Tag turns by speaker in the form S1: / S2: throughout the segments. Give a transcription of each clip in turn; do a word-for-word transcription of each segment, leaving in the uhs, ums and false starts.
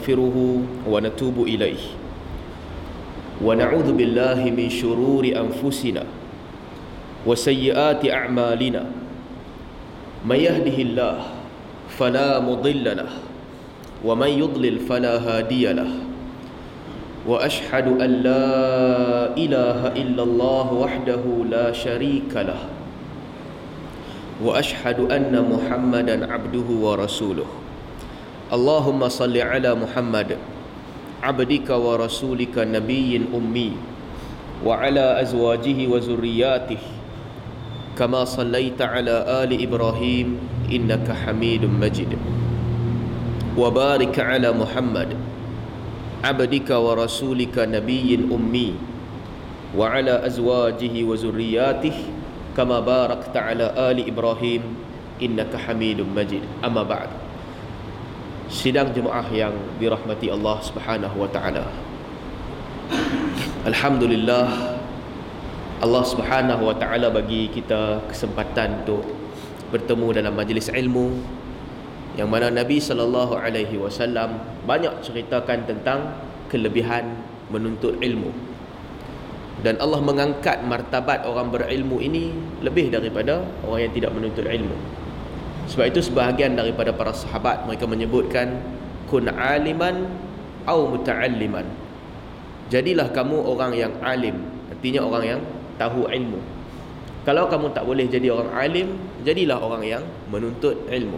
S1: nastaghfiruhu wa natubu ilaih wa na'udzu billahi min shururi anfusina wa sayyiati a'malina may yahdihillahu fala mudilla lahu wa man yudlil fala hadiya lahu wa ashhadu an la ilaha illallah wahdahu la syarika lahu wa ashhadu anna Muhammadan abduhu wa rasuluh. Allahumma salli ala Muhammad abdika wa rasulika nabiyyin ummi wa ala azwajihi wa zurriyyatihi kama sallaita ala ali Ibrahim innaka Hamidum Majid. Wa barik ala Muhammad abdika wa rasulika nabiyyin ummi wa ala azwajihi wa zurriyyatihi kama barakta ala ali Ibrahim innaka Hamidum Majid. Amma ba'd. Sidang jemaah yang dirahmati Allah Subhanahu wa taala. Alhamdulillah, Allah Subhanahu wa taala bagi kita kesempatan untuk bertemu dalam majlis ilmu yang mana Nabi sallallahu alaihi wasallam banyak ceritakan tentang kelebihan menuntut ilmu. Dan Allah mengangkat martabat orang berilmu ini lebih daripada orang yang tidak menuntut ilmu. Sebab itu sebahagian daripada para sahabat mereka menyebutkan kun aliman au muta'alliman. Jadilah kamu orang yang alim, artinya orang yang tahu ilmu. Kalau kamu tak boleh jadi orang alim, jadilah orang yang menuntut ilmu.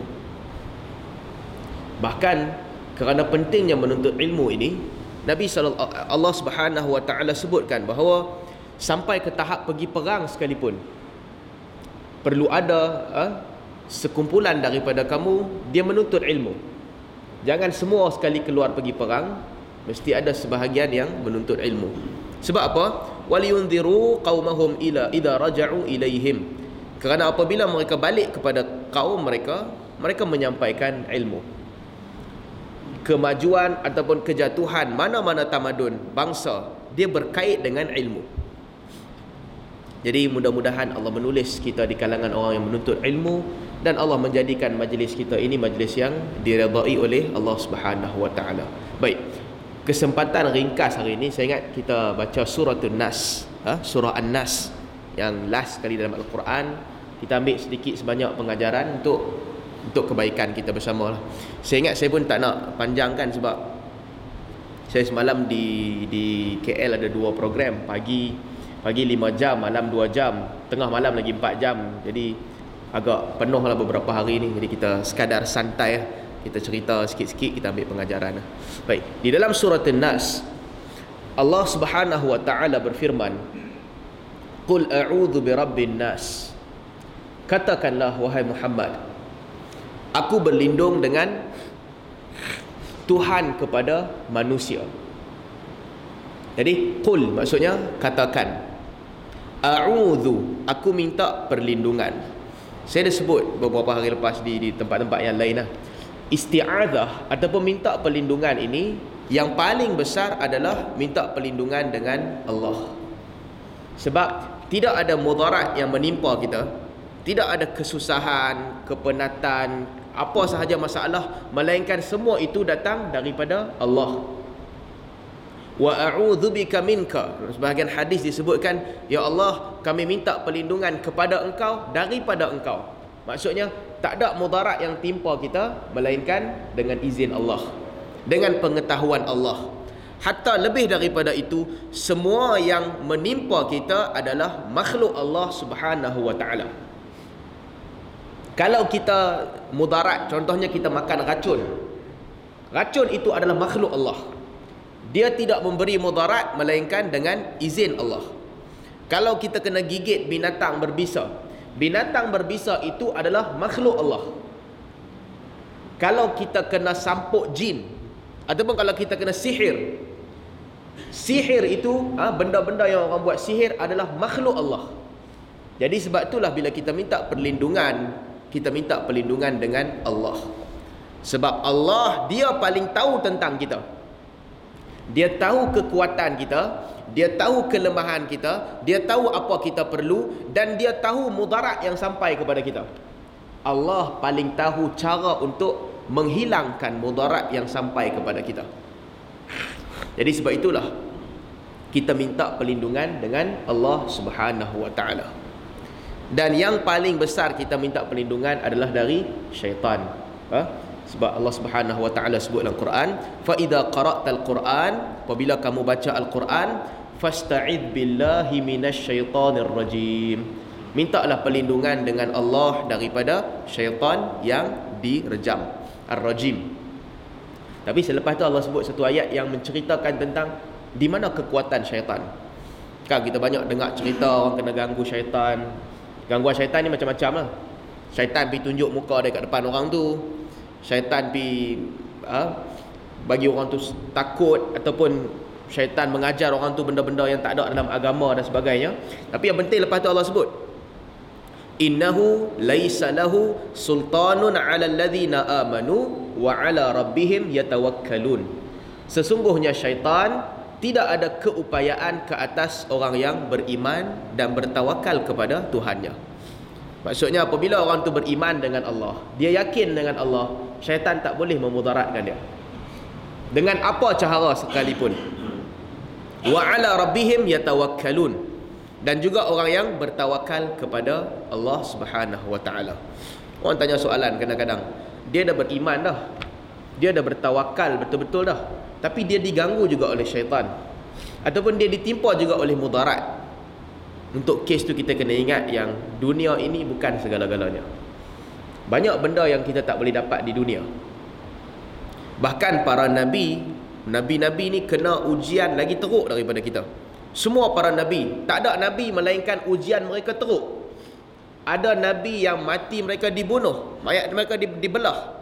S1: Bahkan kerana pentingnya menuntut ilmu ini, Nabi sallallahu Allah Subhanahu wa taala sebutkan bahawa sampai ke tahap pergi perang sekalipun perlu ada uh, sekumpulan daripada kamu dia menuntut ilmu. Jangan semua sekali keluar pergi perang, mesti ada sebahagian yang menuntut ilmu. Sebab apa? Waliyunziru qaumahum ila idza raja'u ilaihim. Kerana apabila mereka balik kepada kaum mereka, mereka menyampaikan ilmu. Kemajuan ataupun kejatuhan mana-mana tamadun bangsa dia berkait dengan ilmu. Jadi mudah-mudahan Allah menulis kita di kalangan orang yang menuntut ilmu dan Allah menjadikan majlis kita ini majlis yang diredai oleh Allah Subhanahu wa taala. Baik. Kesempatan ringkas hari ini saya ingat kita baca surah An-Nas, ha? surah An-Nas yang last sekali dalam Al-Quran. Kita ambil sedikit sebanyak pengajaran untuk untuk kebaikan kita bersama lah. Saya ingat saya pun tak nak panjangkan sebab saya semalam di di K L ada dua program, pagi pagi lima jam, malam dua jam, tengah malam lagi empat jam. Jadi agak penuh lah beberapa hari ni. Jadi kita sekadar santai lah. Kita cerita sikit-sikit, kita ambil pengajaran lah. Baik, di dalam surah An-Nas Allah Subhanahu wa taala berfirman, Qul a'udzu birabbin nas. Katakanlah wahai Muhammad, aku berlindung dengan Tuhan kepada manusia. Jadi qul maksudnya katakan. A'udzu, aku minta perlindungan. Saya dah sebut beberapa hari lepas di, di tempat-tempat yang lain lah. Isti'adzah ataupun minta perlindungan ini yang paling besar adalah minta perlindungan dengan Allah. Sebab tidak ada mudarat yang menimpa kita, tidak ada kesusahan, kepenatan, apa sahaja masalah, melainkan semua itu datang daripada Allah. Wa a'udzu bika minka. Sebahagian hadis disebutkan, ya Allah, kami minta perlindungan kepada Engkau daripada Engkau. Maksudnya tak ada mudarat yang timpa kita melainkan dengan izin Allah, dengan pengetahuan Allah. Hatta lebih daripada itu, semua yang menimpa kita adalah makhluk Allah Subhanahu wa taala. Kalau kita mudarat, contohnya kita makan racun. Racun itu adalah makhluk Allah. Dia tidak memberi mudarat melainkan dengan izin Allah. Kalau kita kena gigit binatang berbisa, binatang berbisa itu adalah makhluk Allah. Kalau kita kena sampuk jin, ataupun kalau kita kena sihir, sihir itu ha, benda-benda yang orang buat sihir adalah makhluk Allah. Jadi sebab itulah bila kita minta perlindungan, kita minta perlindungan dengan Allah. Sebab Allah dia paling tahu tentang kita. Dia tahu kekuatan kita, dia tahu kelemahan kita, dia tahu apa kita perlu, dan dia tahu mudarat yang sampai kepada kita. Allah paling tahu cara untuk menghilangkan mudarat yang sampai kepada kita. Jadi sebab itulah kita minta perlindungan dengan Allah Subhanahu wa taala. Dan yang paling besar kita minta perlindungan adalah dari syaitan. Ha? Sebab Allah Subhanahu wa taala sebut dalam Quran, fa idza qara'tal Quran, apabila kamu baca Al-Quran, fasta'id billahi minasyaitonir rajim. Mintalah perlindungan dengan Allah daripada syaitan yang direjam, ar-rajim. Tapi selepas tu Allah sebut satu ayat yang menceritakan tentang di mana kekuatan syaitan. Kan kita banyak dengar cerita orang kena ganggu syaitan. Gangguan syaitan ni macam-macam lah. Syaitan pergi tunjuk muka dia kat depan orang tu. Syaitan pergi ha, bagi orang tu takut, ataupun syaitan mengajar orang tu benda-benda yang tak ada dalam agama dan sebagainya. Tapi yang penting lepas tu Allah sebut, innahu laisa lahu sultanun 'alal ladzina amanu wa 'ala rabbihim yatawakkalun. Sesungguhnya syaitan tidak ada keupayaan ke atas orang yang beriman dan bertawakal kepada Tuhannya. Maksudnya apabila orang tu beriman dengan Allah, dia yakin dengan Allah, syaitan tak boleh memudaratkan dia dengan apa cara sekalipun. Wa 'ala rabbihim yatawakkalun. Dan juga orang yang bertawakal kepada Allah Subhanahu wa taala. Orang tanya soalan kadang-kadang, dia dah beriman dah, dia dah bertawakal betul-betul dah, tapi dia diganggu juga oleh syaitan, ataupun dia ditimpa juga oleh mudarat. Untuk kes tu kita kena ingat yang dunia ini bukan segala-galanya. Banyak benda yang kita tak boleh dapat di dunia. Bahkan para nabi, nabi-nabi ni kena ujian lagi teruk daripada kita. Semua para nabi, tak ada nabi melainkan ujian mereka teruk. Ada nabi yang mati mereka dibunuh, mayat mereka dibelah.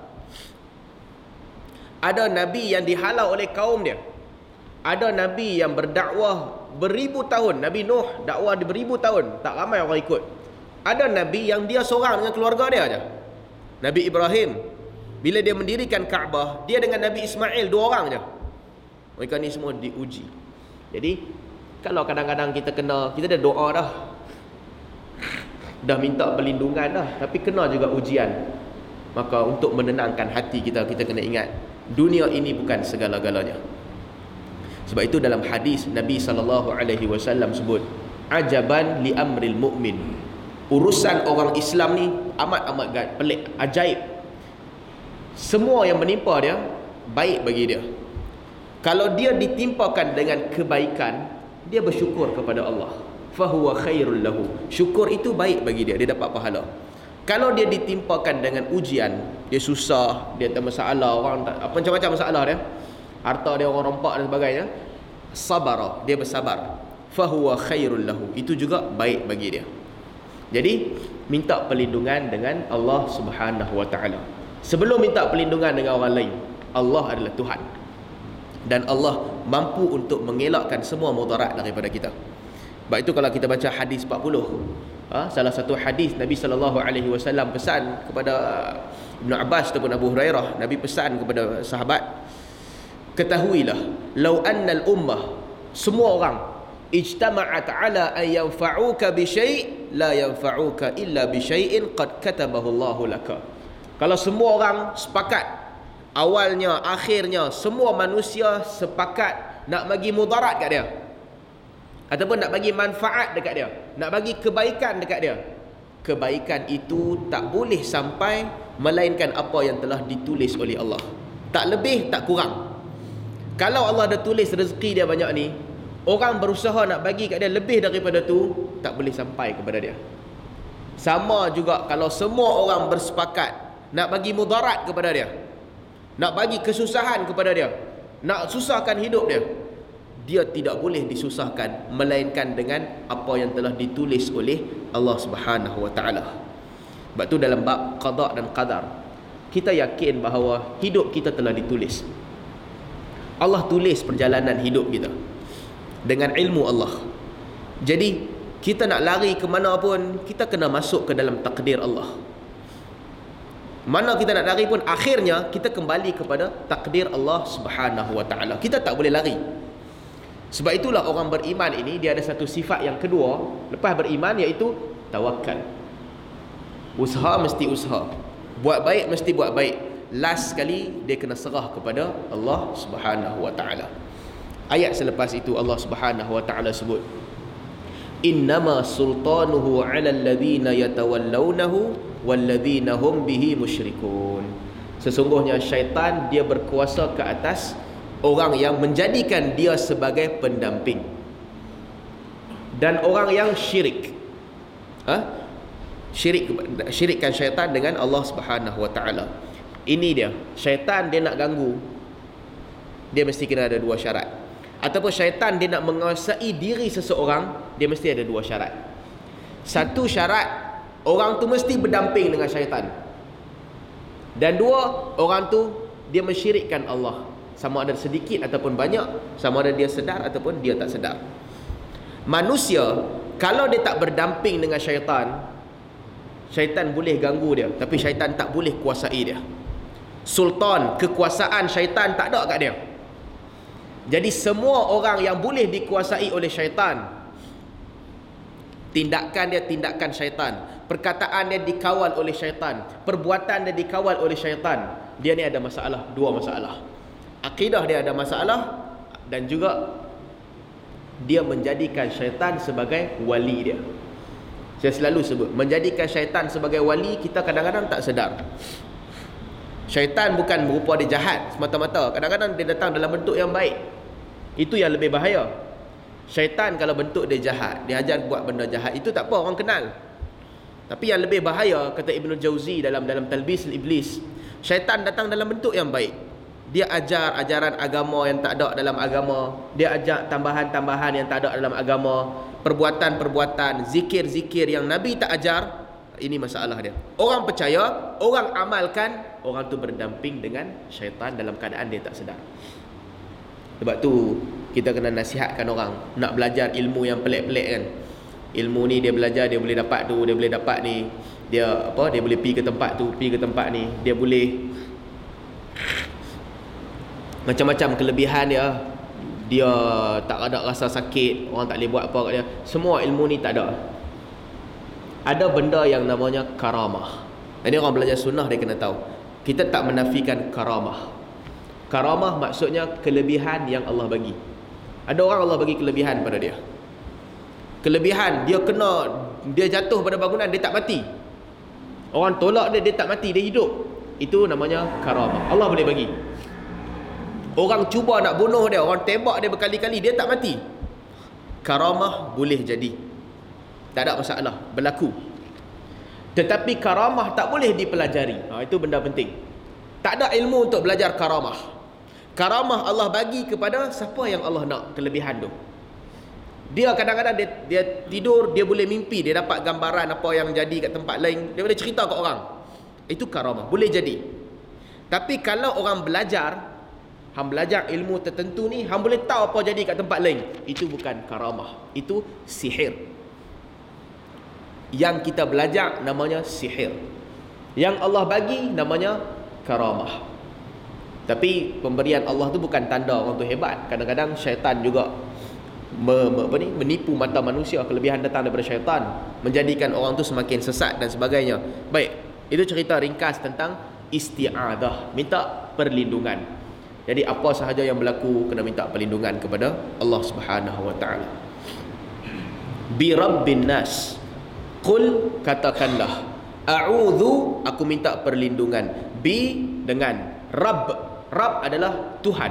S1: Ada nabi yang dihalau oleh kaum dia. Ada nabi yang berdakwah beribu tahun. Nabi Nuh dakwah di beribu tahun, tak ramai orang ikut. Ada nabi yang dia seorang dengan keluarga dia aja. Nabi Ibrahim, bila dia mendirikan Kaabah, dia dengan Nabi Ismail dua orang aja. Mereka ni semua diuji. Jadi kalau kadang-kadang kita kena, kita dah doa dah, dah minta perlindungan dah, tapi kena juga ujian, maka untuk menenangkan hati kita, kita kena ingat dunia ini bukan segala-galanya. Sebab itu dalam hadis Nabi sallallahu alaihi wasallam sebut, ajaban li amril mu'min. Urusan orang Islam ni amat-amat pelik, ajaib. Semua yang menimpa dia baik bagi dia. Kalau dia ditimpakan dengan kebaikan, dia bersyukur kepada Allah, fahuwa khairul lahu. Syukur itu baik bagi dia, dia dapat pahala. Kalau dia ditimpakan dengan ujian, dia susah, dia ada masalah, orang tak, apa macam-macam masalah dia, harta dia orang rompak dan sebagainya, sabara, dia bersabar, fahuwa khairul lahu. Itu juga baik bagi dia. Jadi minta perlindungan dengan Allah Subhanahu wa taala. Sebelum minta perlindungan dengan orang lain, Allah adalah Tuhan, dan Allah mampu untuk mengelakkan semua mudarat daripada kita. Sebab itu kalau kita baca hadis empat puluh, ha, salah satu hadis Nabi sallallahu alaihi wasallam pesan kepada Ibn Abbas ataupun Abu Hurairah, Nabi pesan kepada sahabat, ketahuilah, lau annal ummah, semua orang, ijtama'at ala an yanfa'uka bi syai' la yanfa'uka illa bi syai'in qad katabahu Allahu laka. Kalau semua orang sepakat, awalnya, akhirnya, semua manusia sepakat nak bagi mudarat kat dia, ataupun nak bagi manfaat dekat dia, nak bagi kebaikan dekat dia, kebaikan itu tak boleh sampai melainkan apa yang telah ditulis oleh Allah. Tak lebih, tak kurang. Kalau Allah dah tulis rezeki dia banyak ni, orang berusaha nak bagi kat dia lebih daripada tu, tak boleh sampai kepada dia. Sama juga kalau semua orang bersepakat nak bagi mudarat kepada dia, nak bagi kesusahan kepada dia, nak susahkan hidup dia, dia tidak boleh disusahkan melainkan dengan apa yang telah ditulis oleh Allah Subhanahu wa taala. Sebab tu dalam bab qada dan qadar, kita yakin bahawa hidup kita telah ditulis. Allah tulis perjalanan hidup kita dengan ilmu Allah. Jadi kita nak lari ke mana pun, kita kena masuk ke dalam takdir Allah. Mana kita nak lari pun, akhirnya kita kembali kepada takdir Allah Subhanahu wa taala. Kita tak boleh lari. Sebab itulah orang beriman ini, dia ada satu sifat yang kedua lepas beriman, iaitu tawakal. Usaha mesti usaha, buat baik mesti buat baik. last sekali dia kena serah kepada Allah Subhanahu wa taala. Ayat selepas itu Allah Subhanahu wa taala sebut, innama sultanuhu 'ala alladhina yatawallawnahu walladhina hum bihi musyrikun. Sesungguhnya syaitan dia berkuasa ke atas orang yang menjadikan dia sebagai pendamping dan orang yang syirik. Ha? Syirik syirikkan syaitan dengan Allah Subhanahu wa taala. Ini dia, syaitan dia nak ganggu, dia mesti kena ada dua syarat. Ataupun syaitan dia nak menguasai diri seseorang, dia mesti ada dua syarat. Satu syarat, orang tu mesti berdamping dengan syaitan. Dan dua, orang tu dia mensyirikkan Allah, sama ada sedikit ataupun banyak, sama ada dia sedar ataupun dia tak sedar. Manusia kalau dia tak berdamping dengan syaitan, syaitan boleh ganggu dia, tapi syaitan tak boleh kuasai dia. Sultan, kekuasaan syaitan tak ada kat dia. Jadi semua orang yang boleh dikuasai oleh syaitan, tindakan dia tindakan syaitan, perkataan dia dikawal oleh syaitan, perbuatan dia dikawal oleh syaitan, dia ni ada masalah, dua masalah. Akidah dia ada masalah, dan juga dia menjadikan syaitan sebagai wali dia. Saya selalu sebut, menjadikan syaitan sebagai wali, kita kadang-kadang tak sedar. Syaitan bukan berupa dia jahat semata-mata, kadang-kadang dia datang dalam bentuk yang baik. Itu yang lebih bahaya. Syaitan kalau bentuk dia jahat, dia ajar buat benda jahat, itu tak apa, orang kenal. Tapi yang lebih bahaya, kata Ibnu Jauzi dalam dalam Talbis Iblis, syaitan datang dalam bentuk yang baik. Dia ajar ajaran agama yang tak ada dalam agama, dia ajak tambahan-tambahan yang tak ada dalam agama, perbuatan-perbuatan, zikir-zikir yang Nabi tak ajar. Ini masalah dia. Orang percaya, orang amalkan, orang tu berdamping dengan syaitan dalam keadaan dia tak sedar. Sebab tu kita kena nasihatkan orang nak belajar ilmu yang pelik-pelik kan. Ilmu ni dia belajar, dia boleh dapat tu, dia boleh dapat ni, dia apa, dia boleh pergi ke tempat tu, pergi ke tempat ni, dia boleh macam-macam kelebihan dia. Dia tak ada rasa sakit, orang tak boleh buat apa kat dia. Semua ilmu ni tak ada. Ada benda yang namanya karamah. Ini orang belajar sunnah dia kena tahu. Kita tak menafikan karamah. Karamah maksudnya kelebihan yang Allah bagi. Ada orang Allah bagi kelebihan pada dia. Kelebihan dia kena, dia jatuh pada bangunan dia tak mati. Orang tolak dia, dia tak mati, dia hidup. Itu namanya karamah. Allah boleh bagi. Orang cuba nak bunuh dia, orang tembak dia berkali-kali, dia tak mati. Karamah boleh jadi, tak ada masalah, berlaku. Tetapi karamah tak boleh dipelajari. Ha, itu benda penting. Tak ada ilmu untuk belajar karamah. Karamah Allah bagi kepada siapa yang Allah nak kelebihan tu. Dia kadang-kadang dia, dia tidur, dia boleh mimpi, dia dapat gambaran apa yang jadi kat tempat lain, dia boleh cerita kat orang. Itu karamah, boleh jadi. Tapi kalau orang belajar, hang belajar ilmu tertentu ni, hang boleh tahu apa jadi kat tempat lain, itu bukan karamah, itu sihir. Yang kita belajar namanya sihir, yang Allah bagi namanya karamah. Tapi pemberian Allah tu bukan tanda orang tu hebat. Kadang-kadang syaitan juga me, me, apa ni, menipu mata manusia. Kelebihan datang daripada syaitan, menjadikan orang tu semakin sesat dan sebagainya. Baik, itu cerita ringkas tentang isti'adah, minta perlindungan. Jadi apa sahaja yang berlaku, kena minta perlindungan kepada Allah Subhanahu wa taala. Bi rabbin nas, qul, katakanlah, a'udzu, aku minta perlindungan, bi, dengan, rabb. Rabb adalah Tuhan.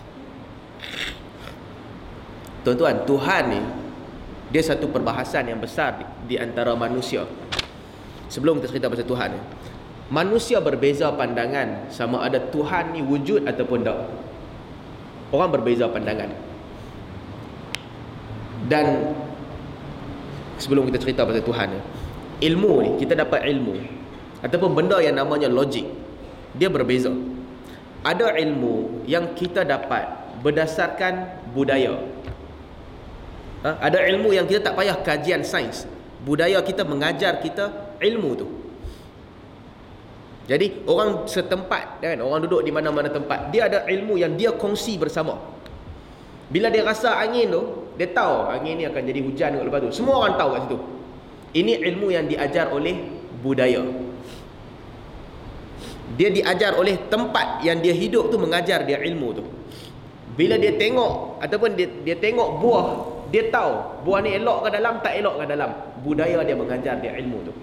S1: Tuan-tuan, Tuhan ni dia satu perbahasan yang besar di, di antara manusia. Sebelum kita cerita pasal Tuhan ni, manusia berbeza pandangan sama ada Tuhan ni wujud ataupun tak. Orang berbeza pandangan. Dan sebelum kita cerita pasal Tuhan ni, ilmu ni, kita dapat ilmu ataupun benda yang namanya logik, dia berbeza. Ada ilmu yang kita dapat berdasarkan budaya. Ha? Ada ilmu yang kita tak payah kajian sains, budaya kita mengajar kita ilmu tu. Jadi orang setempat kan, orang duduk di mana-mana tempat, dia ada ilmu yang dia kongsi bersama. Bila dia rasa angin tu, dia tahu angin ni akan jadi hujan lepas tu. Semua orang tahu kat situ. Ini ilmu yang diajar oleh budaya. Dia diajar oleh tempat yang dia hidup tu, mengajar dia ilmu tu. Bila dia tengok ataupun dia dia tengok buah, dia tahu buah ni elok ke dalam, tak elok ke dalam. Budaya dia mengajar dia ilmu tu.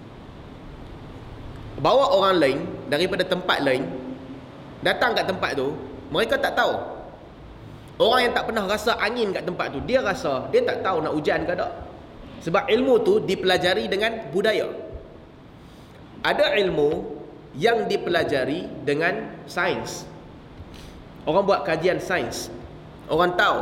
S1: Bawa orang lain daripada tempat lain datang kat tempat tu, mereka tak tahu. Orang yang tak pernah rasa angin kat tempat tu, dia rasa, dia tak tahu nak hujan ke tak. Sebab ilmu tu dipelajari dengan budaya. Ada ilmu yang dipelajari dengan sains. Orang buat kajian sains, orang tahu,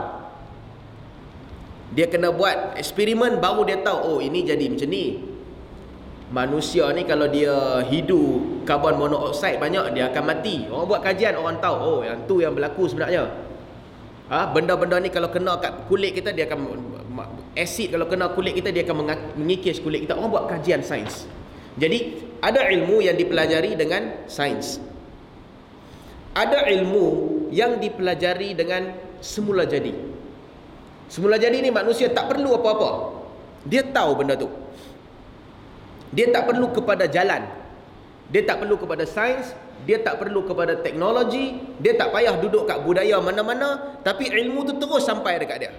S1: dia kena buat eksperimen baru dia tahu, oh ini jadi macam ni. Manusia ni kalau dia hidu karbon monoksida banyak, dia akan mati. Orang buat kajian, orang tahu, oh yang tu yang berlaku sebenarnya. Ha, benda-benda ni kalau kena kat kulit kita, dia akan, asid kalau kena kulit kita, dia akan mengikis kulit kita. Orang buat kajian sains. Jadi ada ilmu yang dipelajari dengan sains, ada ilmu yang dipelajari dengan semula jadi. Semula jadi ni manusia tak perlu apa-apa, dia tahu benda tu. Dia tak perlu kepada jalan, dia tak perlu kepada sains, dia tak perlu kepada teknologi, dia tak payah duduk kat budaya mana-mana, tapi ilmu tu terus sampai dekat dia.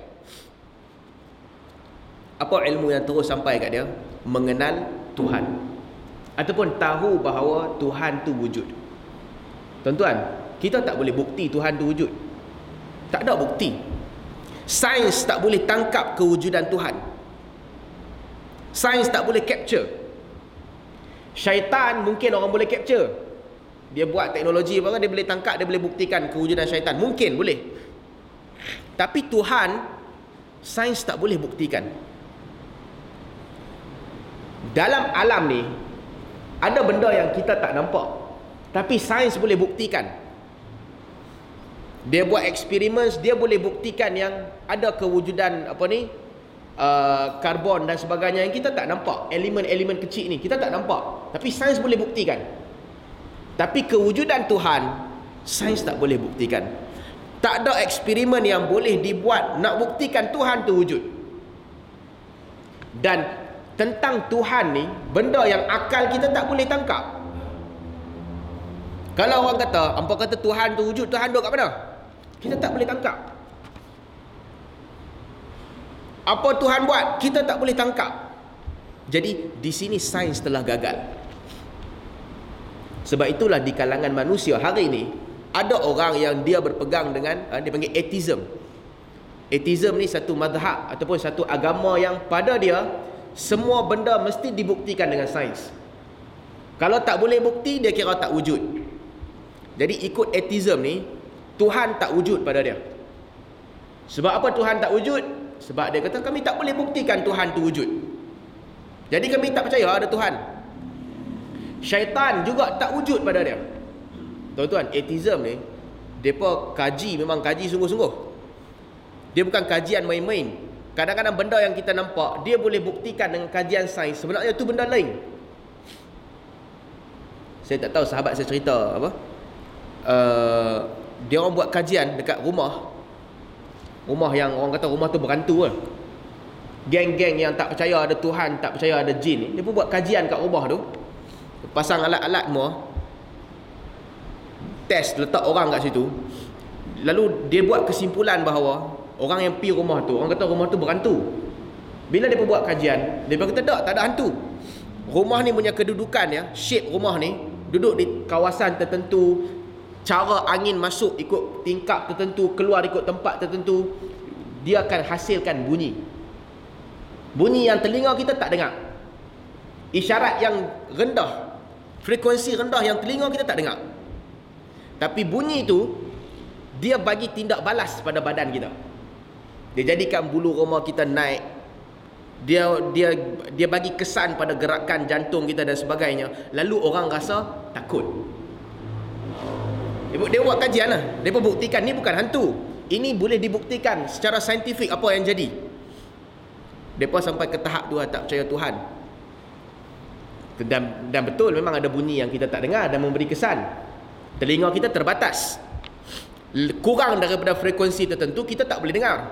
S1: Apa ilmu yang terus sampai kat dia? Mengenal Tuhan, ataupun tahu bahawa Tuhan tu wujud. Tuan-tuan, kita tak boleh bukti Tuhan tu wujud. Tak ada bukti. Sains tak boleh tangkap kewujudan Tuhan. Sains tak boleh capture. Syaitan mungkin orang boleh capture. Dia buat teknologi apa, dia boleh tangkap, dia boleh buktikan kewujudan syaitan. Mungkin boleh. Tapi Tuhan, sains tak boleh buktikan. Dalam alam ni ada benda yang kita tak nampak, tapi sains boleh buktikan. Dia buat eksperimen, dia boleh buktikan yang ada kewujudan apa ni, uh, karbon dan sebagainya yang kita tak nampak. Elemen-elemen kecil ni kita tak nampak, tapi sains boleh buktikan. Tapi kewujudan Tuhan, sains tak boleh buktikan. Tak ada eksperimen yang boleh dibuat nak buktikan Tuhan tu wujud. Dan tentang Tuhan ni, benda yang akal kita tak boleh tangkap. Kalau orang kata, hampa kata Tuhan tu wujud, Tuhan duduk kat mana? Kita tak boleh tangkap. Apa Tuhan buat, kita tak boleh tangkap. Jadi di sini sains telah gagal. Sebab itulah di kalangan manusia hari ini ada orang yang dia berpegang dengan, dia panggil atheism. Atheism ni satu mazhab ataupun satu agama yang pada dia semua benda mesti dibuktikan dengan sains. Kalau tak boleh bukti, dia kira tak wujud. Jadi ikut atheism ni, Tuhan tak wujud pada dia. Sebab apa Tuhan tak wujud? Sebab dia kata kami tak boleh buktikan Tuhan tu wujud. Jadi kami tak percaya ada Tuhan. Syaitan juga tak wujud pada dia. Tuan-tuan, atheism ni, mereka kaji, memang kaji sungguh-sungguh. Dia bukan kajian main-main. Kadang-kadang benda yang kita nampak, dia boleh buktikan dengan kajian sains, sebenarnya itu benda lain. Saya tak tahu, sahabat saya cerita apa, uh, dia orang buat kajian dekat rumah. Rumah yang orang kata rumah tu berhantu lah. Geng-geng yang tak percaya ada Tuhan, tak percaya ada jin ni, dia pun buat kajian kat rumah tu. Pasang alat-alat semua, test, letak orang kat situ. Lalu dia buat kesimpulan bahawa orang yang pergi rumah tu, orang kata rumah tu berhantu. Bila dia buat kajian, dia kata tak, tak ada hantu. Rumah ni punya kedudukan ya, shape rumah ni, duduk di kawasan tertentu, cara angin masuk ikut tingkap tertentu, keluar ikut tempat tertentu, dia akan hasilkan bunyi. Bunyi yang telinga kita tak dengar. Isyarat yang rendah, frekuensi rendah yang telinga kita tak dengar. Tapi bunyi itu, dia bagi tindak balas pada badan kita. Dia jadikan bulu roma kita naik. Dia dia dia bagi kesan pada gerakan jantung kita dan sebagainya. Lalu orang rasa takut. Dia, dia buat kajian lah. Dia pun buktikan ni bukan hantu. Ini boleh dibuktikan secara saintifik apa yang jadi. Dia pun sampai ke tahap tu tak percaya Tuhan. Dan, dan betul memang ada bunyi yang kita tak dengar dan memberi kesan. Telinga kita terbatas. Kurang daripada frekuensi tertentu kita tak boleh dengar.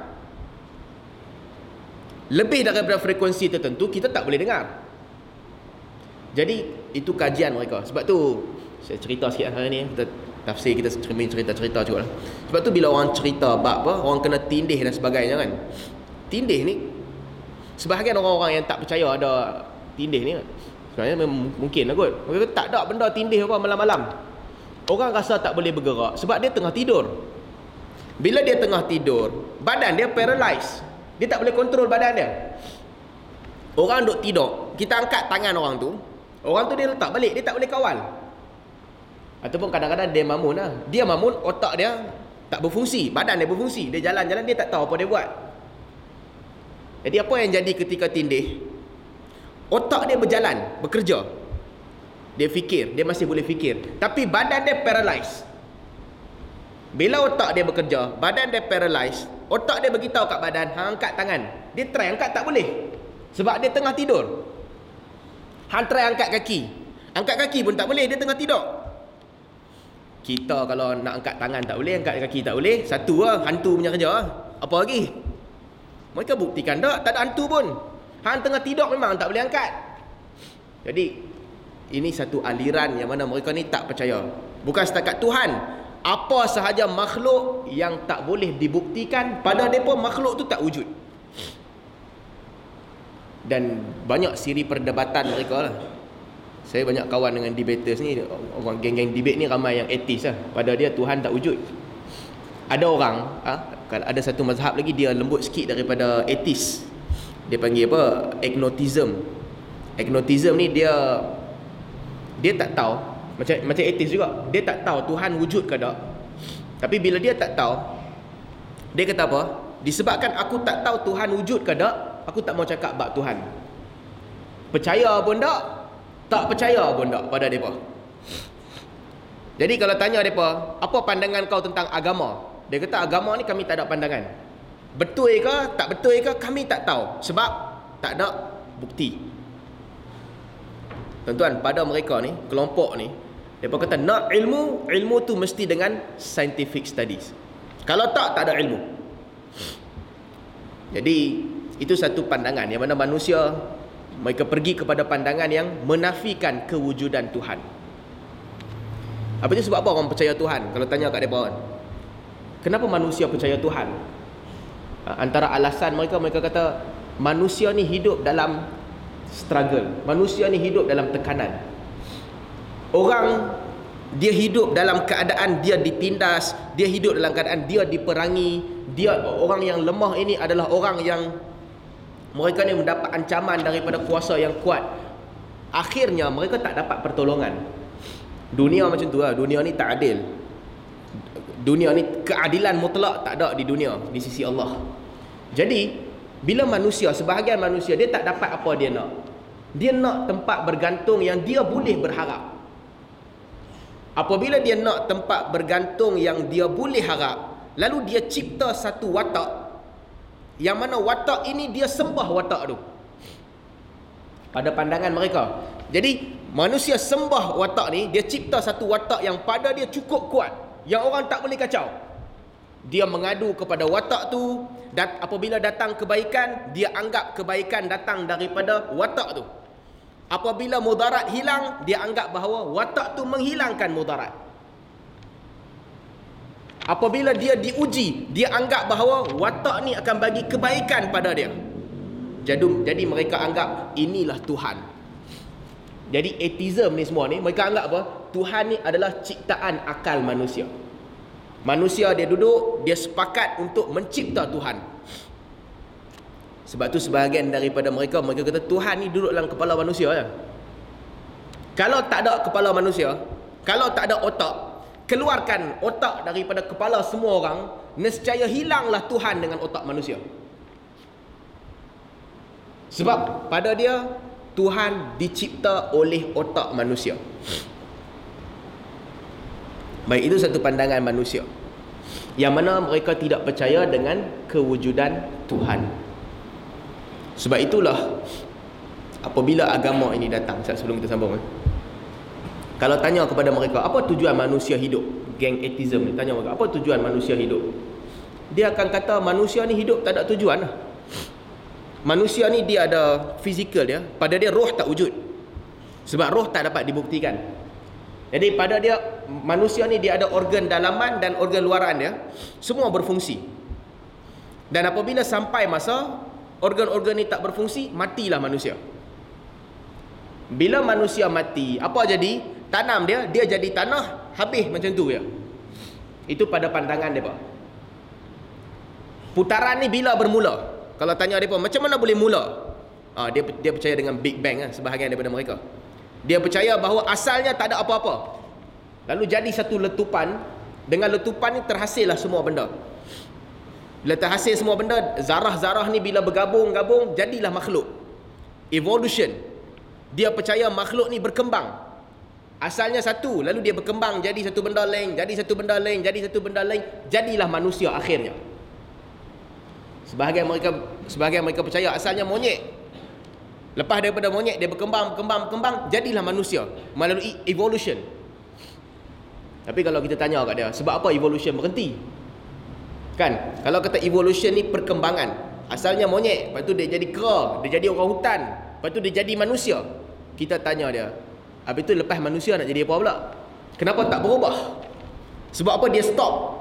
S1: Lebih daripada frekuensi tertentu kita tak boleh dengar. Jadi itu kajian mereka. Sebab tu Saya cerita sikit hari ni, kita tafsir, kita cerita-cerita juga lah. Sebab tu bila orang cerita bab apa, orang kena tindih dan sebagainya kan. Tindih ni, sebahagian orang-orang yang tak percaya ada tindih ni kan, sebenarnya mungkin lah kot. Mereka tak ada benda tindih apa malam-malam. Orang rasa tak boleh bergerak sebab dia tengah tidur. Bila dia tengah tidur, badan dia paralyzed. Dia tak boleh kontrol badan dia. Orang duk tidur, kita angkat tangan orang tu, orang tu dia letak balik, dia tak boleh kawal. Ataupun kadang-kadang dia mamun lah. Dia mamun, otak dia tak berfungsi, badan dia berfungsi. Dia jalan-jalan, dia tak tahu apa dia buat. Jadi apa yang jadi ketika tindih? Otak dia berjalan, bekerja. Dia fikir, dia masih boleh fikir. Tapi badan dia paralyzed. Bila otak dia bekerja, badan dia paralyzed, otak dia beritahu kat badan, hang angkat tangan. Dia try angkat, tak boleh. Sebab dia tengah tidur. Hang try angkat kaki. Angkat kaki pun tak boleh, dia tengah tidur. Kita kalau nak angkat tangan tak boleh, angkat kaki tak boleh. Satu lah, hantu punya kerja lah. Apa lagi? Mereka buktikan tak, tak ada hantu pun. Hang tengah tidur memang tak boleh angkat. Jadi, ini satu aliran yang mana mereka ni tak percaya. Bukan setakat Tuhan. Apa sahaja makhluk yang tak boleh dibuktikan, pada mereka makhluk tu tak wujud. Dan banyak siri perdebatan mereka lah. Saya banyak kawan dengan debaters ni, orang geng-geng debate ni ramai yang atheist lah. Pada dia Tuhan tak wujud. Ada orang, ha, kalau ada satu mazhab lagi dia lembut sikit daripada atheist. Dia panggil apa? Agnosticism. Agnosticism ni dia dia tak tahu, macam macam atheist juga. Dia tak tahu Tuhan wujud ke tak. Tapi bila dia tak tahu, dia kata apa? Disebabkan aku tak tahu Tuhan wujud ke tak, aku tak mau cakap bab Tuhan. Percaya pun tak, tak percaya pun tak pada mereka. Jadi kalau tanya mereka, apa pandangan kau tentang agama? Dia kata agama ni kami tak ada pandangan. Betul ke, tak betul ke, kami tak tahu. Sebab tak ada bukti. Tuan-tuan, pada mereka ni, kelompok ni, mereka kata nak ilmu, ilmu tu mesti dengan scientific studies. Kalau tak, tak ada ilmu. Jadi itu satu pandangan yang mana manusia mereka pergi kepada pandangan yang menafikan kewujudan Tuhan. Apa itu sebab apa orang percaya Tuhan? Kalau tanya kat mereka kan, kenapa manusia percaya Tuhan? Antara alasan mereka, mereka kata manusia ni hidup dalam struggle. Manusia ni hidup dalam tekanan. Orang dia hidup dalam keadaan dia ditindas, dia hidup dalam keadaan dia diperangi. Dia, orang yang lemah ini adalah orang yang mereka ni mendapat ancaman daripada kuasa yang kuat. Akhirnya mereka tak dapat pertolongan. Dunia macam tu lah. Dunia ni tak adil. Dunia ni keadilan mutlak tak ada di dunia, di sisi Allah. Jadi bila manusia, sebahagian manusia dia tak dapat apa dia nak, dia nak tempat bergantung yang dia boleh berharap. Apabila dia nak tempat bergantung yang dia boleh harap, lalu dia cipta satu watak, yang mana watak ini dia sembah watak tu pada pandangan mereka. Jadi manusia sembah watak ni, dia cipta satu watak yang pada dia cukup kuat, yang orang tak boleh kacau. Dia mengadu kepada watak tu, dan apabila datang kebaikan, dia anggap kebaikan datang daripada watak tu. Apabila mudarat hilang, dia anggap bahawa watak tu menghilangkan mudarat. Apabila dia diuji, dia anggap bahawa watak ni akan bagi kebaikan pada dia. Jadi, jadi mereka anggap inilah Tuhan. Jadi atheism ni semua ni, mereka anggap apa? Tuhan ni adalah ciptaan akal manusia. Manusia dia duduk, dia sepakat untuk mencipta Tuhan. Sebab tu sebahagian daripada mereka, mereka kata Tuhan ni duduk dalam kepala manusia je. Kalau tak ada kepala manusia, kalau tak ada otak, keluarkan otak daripada kepala semua orang, nescaya hilanglah Tuhan dengan otak manusia. Sebab pada dia, Tuhan dicipta oleh otak manusia. Baik, itu satu pandangan manusia, yang mana mereka tidak percaya dengan kewujudan Tuhan. Sebab itulah apabila agama ini datang, sebelum kita sambung, kalau tanya kepada mereka apa tujuan manusia hidup, geng atheism ni tanya mereka apa tujuan manusia hidup, dia akan kata manusia ni hidup tak ada tujuan lah. Manusia ni dia ada fizikal dia, pada dia roh tak wujud. Sebab roh tak dapat dibuktikan. Jadi pada dia, manusia ni dia ada organ dalaman dan organ luaran dia, semua berfungsi. Dan apabila sampai masa organ-organ ni tak berfungsi, matilah manusia. Bila manusia mati, apa jadi? Tanam dia, dia jadi tanah, habis macam tu ya. Itu pada pandangan mereka. Putaran ni bila bermula? Kalau tanya mereka, macam mana boleh mula? Ah, dia dia percaya dengan Big Bang lah, sebahagian daripada mereka. Dia percaya bahawa asalnya tak ada apa-apa, lalu jadi satu letupan. Dengan letupan ni terhasillah semua benda. Bila terhasil semua benda, zarah-zarah ni bila bergabung-gabung, jadilah makhluk. Evolution. Dia percaya makhluk ni berkembang. Asalnya satu, lalu dia berkembang jadi satu benda lain, jadi satu benda lain, jadi satu benda lain, jadilah manusia akhirnya. Sebahagian mereka sebahagian mereka percaya asalnya monyet. Lepas daripada monyet dia berkembang, berkembang, berkembang, jadilah manusia melalui evolution. Tapi kalau kita tanya kat dia, sebab apa evolution berhenti? Kan? Kalau kata evolution ni perkembangan. Asalnya monyet, lepas tu dia jadi kera, dia jadi orang hutan, lepas tu dia jadi manusia. Kita tanya dia, habis tu lepas manusia nak jadi apa pula? Kenapa tak berubah? Sebab apa dia stop?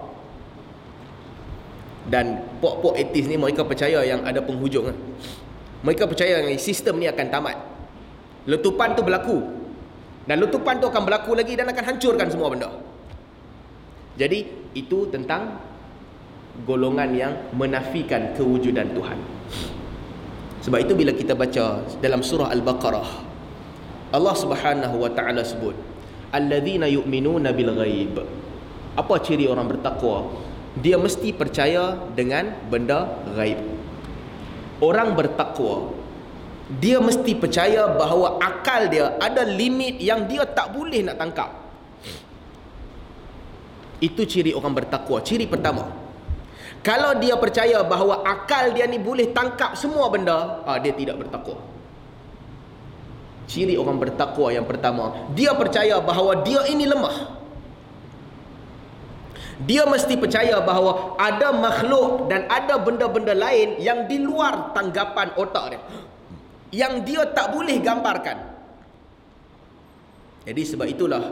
S1: Dan pok-pok etis ni mereka percaya yang ada penghujung. Mereka percaya yang sistem ni akan tamat. Letupan tu berlaku, dan letupan tu akan berlaku lagi dan akan hancurkan semua benda. Jadi itu tentang golongan yang menafikan kewujudan Tuhan. Sebab itu bila kita baca dalam surah Al-Baqarah, Allah Subhanahu wa taala sebut alladzina yu'minuna bil ghaib. Apa ciri orang bertakwa? Dia mesti percaya dengan benda ghaib. Orang bertakwa, dia mesti percaya bahawa akal dia ada limit yang dia tak boleh nak tangkap. Itu ciri orang bertakwa. Ciri pertama. Kalau dia percaya bahawa akal dia ni boleh tangkap semua benda, ah, dia tidak bertakwa. Ciri orang bertakwa yang pertama, dia percaya bahawa dia ini lemah. Dia mesti percaya bahawa ada makhluk dan ada benda-benda lain yang di luar tanggapan otak dia, yang dia tak boleh gambarkan. Jadi sebab itulah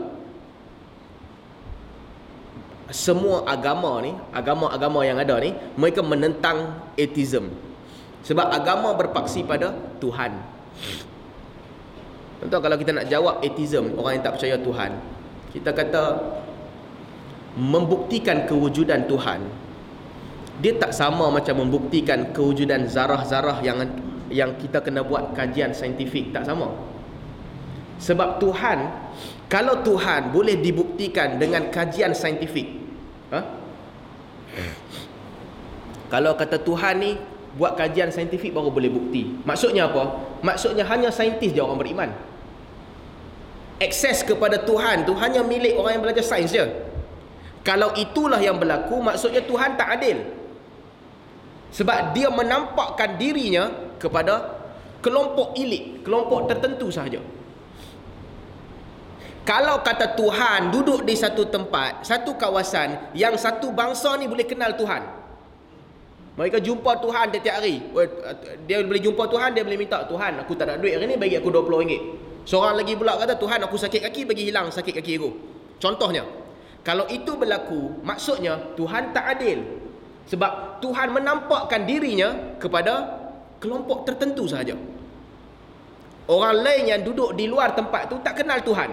S1: semua agama ni, agama-agama yang ada ni, mereka menentang atheism. Sebab agama berpaksi pada Tuhan. Contoh kalau kita nak jawab atheism, orang yang tak percaya Tuhan, kita kata membuktikan kewujudan Tuhan, dia tak sama macam membuktikan kewujudan zarah-zarah yang yang kita kena buat kajian saintifik. Tak sama. Sebab Tuhan, kalau Tuhan boleh dibuktikan dengan kajian saintifik, ha? Kalau kata Tuhan ni buat kajian saintifik baru boleh bukti. Maksudnya apa? Maksudnya hanya saintis je orang beriman. Akses kepada Tuhan tu hanya milik orang yang belajar sains je. Kalau itulah yang berlaku, maksudnya Tuhan tak adil. Sebab dia menampakkan dirinya kepada kelompok elit, kelompok tertentu sahaja. Kalau kata Tuhan duduk di satu tempat, satu kawasan, yang satu bangsa ni boleh kenal Tuhan, mereka jumpa Tuhan tiap-tiap hari. Dia boleh jumpa Tuhan, dia boleh minta, Tuhan aku tak ada duit hari ni, bagi aku dua puluh ringgit. Seorang lagi pula kata, Tuhan aku sakit kaki, bagi hilang sakit kaki aku. Contohnya, kalau itu berlaku, maksudnya Tuhan tak adil. Sebab Tuhan menampakkan dirinya kepada kelompok tertentu sahaja. Orang lain yang duduk di luar tempat tu tak kenal Tuhan.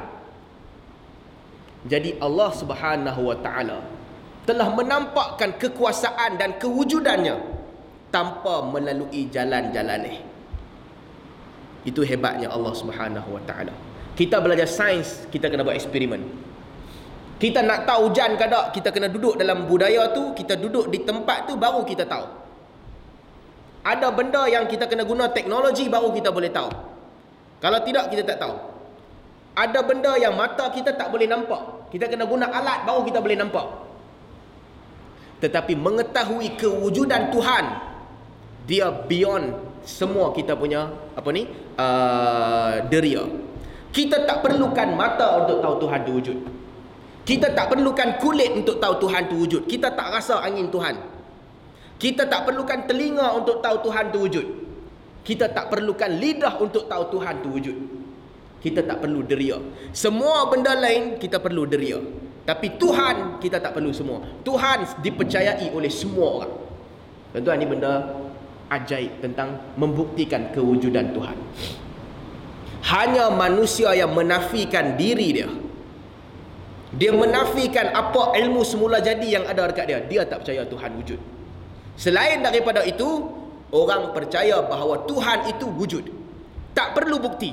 S1: Jadi Allah Subhanahu wa taala telah menampakkan kekuasaan dan kewujudannya tanpa melalui jalan-jalan ni. Itu hebatnya Allah Subhanahu wa taala. Kita belajar sains, kita kena buat eksperimen. Kita nak tahu hujan ke tak, kita kena duduk dalam budaya tu, kita duduk di tempat tu, baru kita tahu. Ada benda yang kita kena guna teknologi, baru kita boleh tahu. Kalau tidak, kita tak tahu. Ada benda yang mata kita tak boleh nampak, kita kena guna alat, baru kita boleh nampak. Tetapi mengetahui kewujudan Tuhan, dia beyond semua kita punya apa ni uh, deria. Kita tak perlukan mata untuk tahu Tuhan itu wujud. Kita tak perlukan kulit untuk tahu Tuhan itu wujud. Kita tak rasa angin Tuhan. Kita tak perlukan telinga untuk tahu Tuhan itu wujud. Kita tak perlukan lidah untuk tahu Tuhan itu wujud. kita tak perlu deria. Semua benda lain kita perlu deria, tapi Tuhan kita tak perlu semua. Tuhan dipercayai oleh semua orang. Tuan-tuan, ini benda ajaib tentang membuktikan kewujudan Tuhan. Hanya manusia yang menafikan diri dia, dia menafikan apa ilmu semula jadi yang ada dekat dia, dia tak percaya Tuhan wujud. Selain daripada itu, orang percaya bahawa Tuhan itu wujud, tak perlu bukti.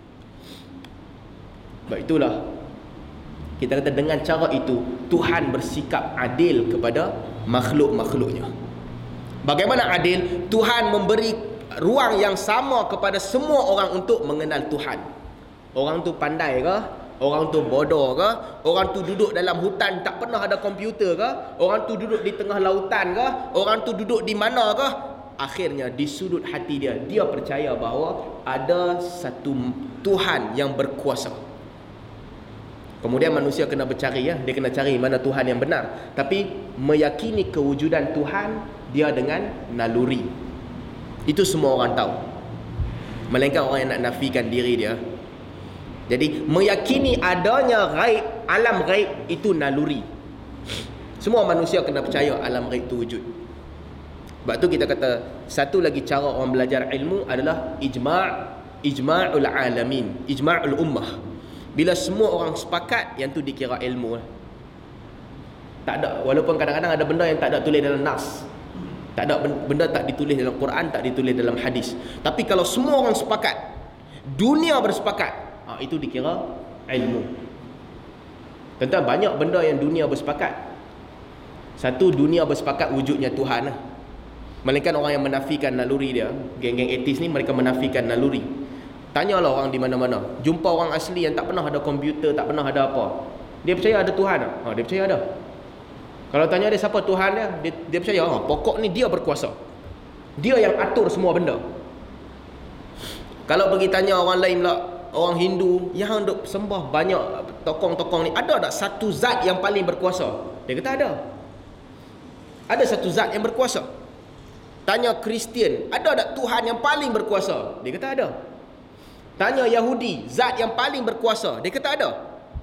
S1: Sebab itulah kita kata dengan cara itu Tuhan bersikap adil kepada makhluk-makhluknya. Bagaimana adil? Tuhan memberi ruang yang sama kepada semua orang untuk mengenal Tuhan. Orang tu pandai ke? Orang tu bodoh ke? Orang tu duduk dalam hutan tak pernah ada komputer ke? Orang tu duduk di tengah lautan ke? Orang tu duduk di mana ke? Akhirnya di sudut hati dia, dia percaya bahawa ada satu Tuhan yang berkuasa. Kemudian manusia kena bercari, ya, dia kena cari mana Tuhan yang benar. Tapi meyakini kewujudan Tuhan dia dengan naluri. Itu semua orang tahu, melainkan orang yang nak nafikan diri dia. Jadi meyakini adanya ghaib, alam ghaib itu naluri. Semua manusia kena percaya alam ghaib itu wujud. Sebab tu kita kata satu lagi cara orang belajar ilmu adalah ijma' ijma'ul alamin, ijma'ul ummah. Bila semua orang sepakat, yang tu dikira ilmu. Tak ada, walaupun kadang-kadang ada benda yang tak ada tulis dalam nas, tak ada benda tak ditulis dalam Quran, tak ditulis dalam hadis. Tapi kalau semua orang sepakat, dunia bersepakat, ha, itu dikira ilmu. Tentang banyak benda yang dunia bersepakat. Satu, dunia bersepakat wujudnya Tuhan. Melainkan orang yang menafikan naluri dia, geng-geng etis ni, mereka menafikan naluri. Tanyalah orang di mana-mana, jumpa orang asli yang tak pernah ada komputer, tak pernah ada apa, dia percaya ada Tuhan tak? Ha, dia percaya ada. Kalau tanya dia siapa Tuhan dia, dia, dia percaya, ha, pokok ni dia berkuasa, dia yang atur semua benda. Kalau pergi tanya orang lain pula, orang Hindu yang duk sembah banyak tokong-tokong ni, ada tak satu zat yang paling berkuasa? Dia kata ada. Ada satu zat yang berkuasa. Tanya Kristian, ada tak Tuhan yang paling berkuasa? Dia kata ada. Tanya Yahudi, zat yang paling berkuasa? Dia kata ada.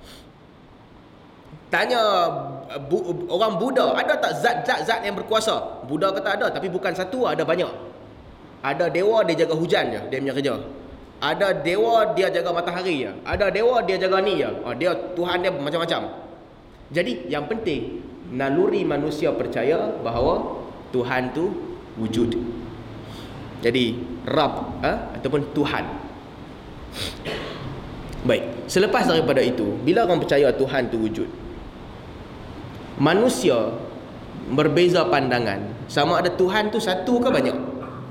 S1: Tanya bu, orang Buddha, ada tak zat-zat yang berkuasa? Buddha kata ada, tapi bukan satu, ada banyak. Ada dewa dia jaga hujan je, dia punya kerja. Ada dewa dia jaga matahari je. Ada dewa dia jaga ni je. Oh, dia Tuhan dia macam-macam. Jadi yang penting naluri manusia percaya bahawa Tuhan tu wujud. Jadi Rabb, ha? Ataupun Tuhan. Baik, selepas daripada itu, bila orang percaya Tuhan tu wujud, manusia berbeza pandangan sama ada Tuhan tu satu ke banyak.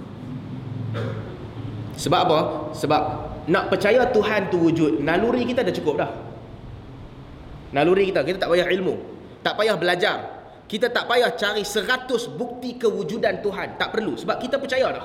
S1: Sebab apa? Sebab nak percaya Tuhan tu wujud, naluri kita dah cukup dah. Naluri kita, kita tak payah ilmu, tak payah belajar, kita tak payah cari seratus bukti kewujudan Tuhan, tak perlu, sebab kita percaya dah.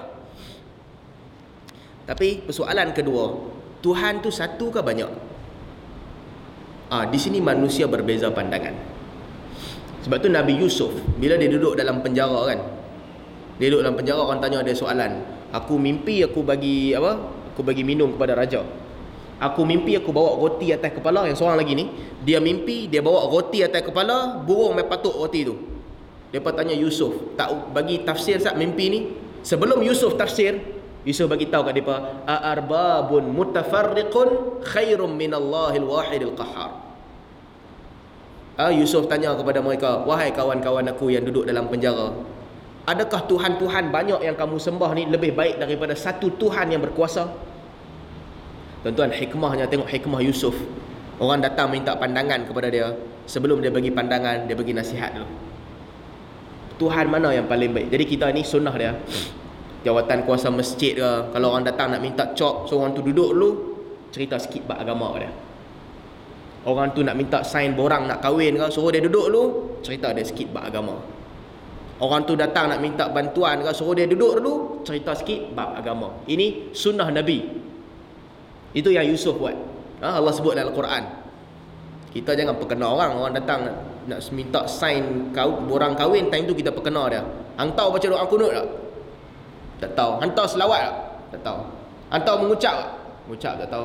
S1: Tapi persoalan kedua, Tuhan tu satu ke banyak? Ah, di sini manusia berbeza pandangan. Sebab tu Nabi Yusuf, bila dia duduk dalam penjara kan, dia duduk dalam penjara, orang tanya dia soalan, aku mimpi aku bagi apa? Aku bagi minum kepada raja. Aku mimpi aku bawa roti atas kepala. Yang seorang lagi ni, dia mimpi dia bawa roti atas kepala, burung mai patuk roti tu. Depa tanya Yusuf, tak bagi tafsir sat mimpi ni? Sebelum Yusuf tafsir, Yusuf bagi tahu kat depa, a'arbabun mutafarriqun khairum minallahil wahidil qahhar. Ah, Yusuf tanya kepada mereka, wahai kawan-kawan aku yang duduk dalam penjara, adakah Tuhan-Tuhan banyak yang kamu sembah ni lebih baik daripada satu Tuhan yang berkuasa? Tuan-tuan, hikmahnya, tengok hikmah Yusuf. Orang datang minta pandangan kepada dia, sebelum dia bagi pandangan, dia bagi nasihat dulu. Tuhan mana yang paling baik? Jadi kita ni sunnah dia, jawatan kuasa masjid ke, kalau orang datang nak minta cop, so orang tu duduk dulu, cerita sikit bab agama dia. Orang tu nak minta sign borang nak kahwin ke, suruh dia duduk dulu, cerita dia sikit bab agama. Orang tu datang nak minta bantuan ke, suruh dia duduk dulu, cerita sikit bab agama. Ini sunnah Nabi. Itu yang Yusuf buat. Ha, Allah sebut dalam Al-Quran. Kita jangan perkena orang, orang datang nak, nak minta sign kau, borang kahwin, time tu kita perkena dia. Hang tahu baca doa kunut tak? Tak tahu. Hantar selawat tak? Tak tahu. Hantar mengucap tak? Mengucap tak tahu.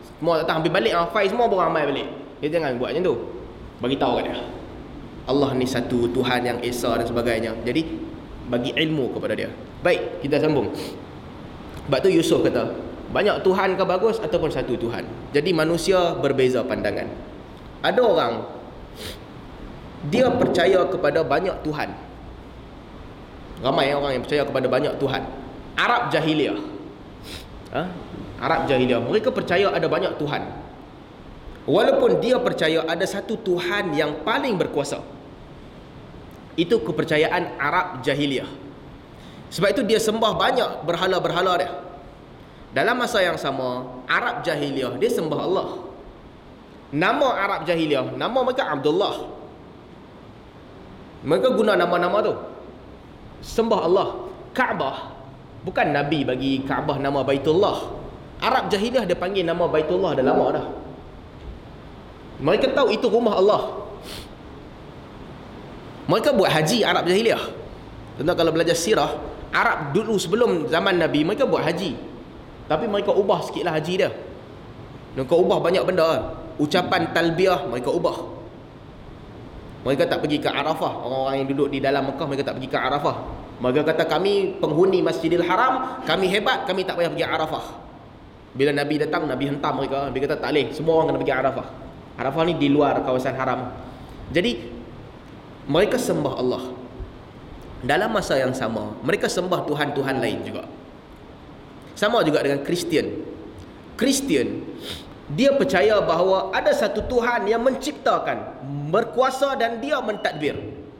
S1: Semua datang ambil balik ah, file semua orang ambil balik. Dia jangan buat macam tu. Bagi tahu kat dia. Allah ni satu Tuhan yang esa dan sebagainya. Jadi bagi ilmu kepada dia. Baik, kita sambung. Sebab tu Yusuf kata, banyak Tuhan ke bagus ataupun satu Tuhan. Jadi manusia berbeza pandangan. Ada orang dia percaya kepada banyak Tuhan. Ramai orang yang percaya kepada banyak Tuhan. Arab jahiliah. Ha? Arab jahiliah, mereka percaya ada banyak Tuhan. Walaupun dia percaya ada satu Tuhan yang paling berkuasa. Itu kepercayaan Arab jahiliah. Sebab itu dia sembah banyak berhala-berhala dia. Dalam masa yang sama, Arab jahiliah dia sembah Allah. Nama Arab jahiliah, nama mereka Abdullah. Mereka guna nama-nama tu. Sembah Allah. Kaabah, bukan Nabi bagi Kaabah nama Baitullah. Arab jahiliah dia panggil nama Baitullah dah lama dah. Mereka tahu itu rumah Allah. Mereka buat haji Arab jahiliah. Tentang kalau belajar sirah, Arab dulu sebelum zaman Nabi mereka buat haji. Tapi mereka ubah sikitlah haji dia. Mereka ubah banyak benda. Ucapan talbiyah mereka ubah. Mereka tak pergi ke Arafah. Orang-orang yang duduk di dalam Mekah mereka tak pergi ke Arafah. Mereka kata kami penghuni Masjidil Haram, kami hebat, kami tak payah pergi Arafah. Bila Nabi datang, Nabi hentam mereka. Nabi kata tak boleh, semua orang kena pergi Arafah. Arafah ni di luar kawasan haram. Jadi mereka sembah Allah. Dalam masa yang sama, mereka sembah Tuhan-Tuhan lain juga. Sama juga dengan Kristian. Kristian, dia percaya bahawa ada satu Tuhan yang menciptakan, berkuasa dan dia mentadbir.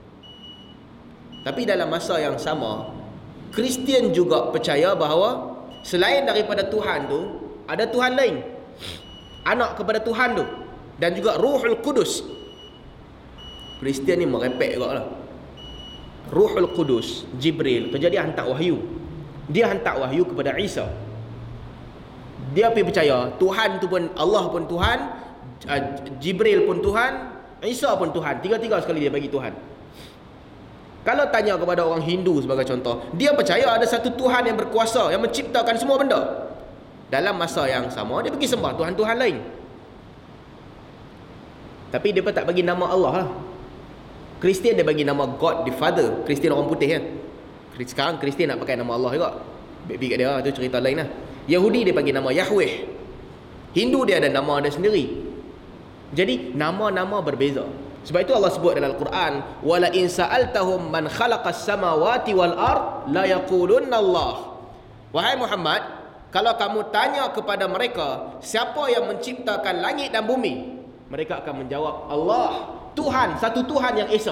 S1: Tapi dalam masa yang sama, Kristian juga percaya bahawa selain daripada Tuhan tu, ada Tuhan lain. Anak kepada Tuhan tu. Dan juga Ruhul Kudus. Kristian ni merepek juga lah. Ruhul Kudus, Jibril, kerja dia hantar wahyu. Dia hantar wahyu kepada Isa. Dia pergi percaya Tuhan tu pun, Allah pun Tuhan, Jibril pun Tuhan, Isa pun Tuhan. Tiga-tiga sekali dia bagi Tuhan. Kalau tanya kepada orang Hindu sebagai contoh, dia percaya ada satu Tuhan yang berkuasa, yang menciptakan semua benda. Dalam masa yang sama, dia pergi sembah Tuhan-Tuhan lain. Tapi dia pun tak bagi nama Allah lah. Kristian dia bagi nama God the Father. Kristian orang putih kan. Sekarang Kristian nak pakai nama Allah juga. Baby kat dia, tu cerita lain lah. Yahudi dia bagi nama Yahweh. Hindu dia ada nama dia sendiri. Jadi nama-nama berbeza. Sebab itu Allah sebut dalam Al-Quran, wala in sa'altahum man khalaqas samawati wal ard la yaqulunna Allah. Wahai Muhammad, kalau kamu tanya kepada mereka siapa yang menciptakan langit dan bumi, mereka akan menjawab Allah, Tuhan, satu Tuhan yang esa.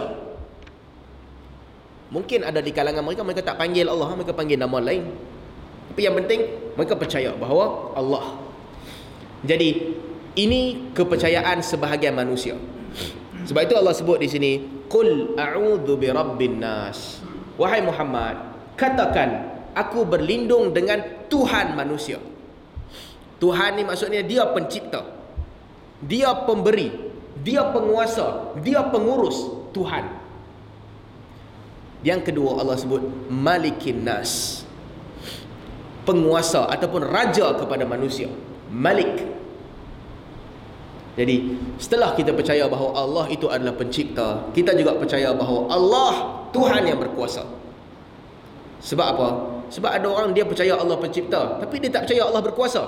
S1: Mungkin ada di kalangan mereka, mereka tak panggil Allah, mereka panggil nama lain. Tapi yang penting mereka percaya bahawa Allah. Jadi ini kepercayaan sebahagian manusia. Sebab itu Allah sebut di sini, qul a'udzu birabbin nas. Wahai Muhammad, katakan aku berlindung dengan Tuhan manusia. Tuhan ni maksudnya dia pencipta, dia pemberi, dia penguasa, dia pengurus, Tuhan. Yang kedua Allah sebut Malikin Nas, penguasa ataupun raja kepada manusia, Malik. Jadi setelah kita percaya bahawa Allah itu adalah pencipta, kita juga percaya bahawa Allah Tuhan yang berkuasa. Sebab apa? Sebab ada orang dia percaya Allah pencipta, tapi dia tak percaya Allah berkuasa.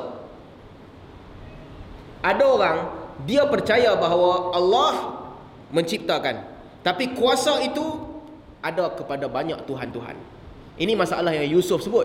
S1: Ada orang dia percaya bahawa Allah menciptakan, tapi kuasa itu ada kepada banyak Tuhan-Tuhan. Ini masalah yang Yusuf sebut.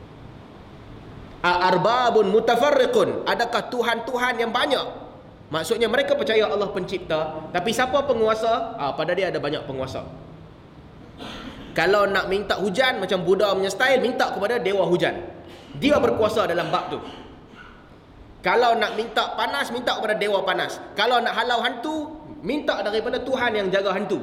S1: Arbabun mutafarriqun, adakah Tuhan-Tuhan yang banyak? Maksudnya mereka percaya Allah pencipta, tapi siapa penguasa? Ah, pada dia ada banyak penguasa. Kalau nak minta hujan macam Buddha punya style, minta kepada dewa hujan. Dia berkuasa dalam bab tu. Kalau nak minta panas, minta kepada dewa panas. Kalau nak halau hantu, minta daripada Tuhan yang jaga hantu.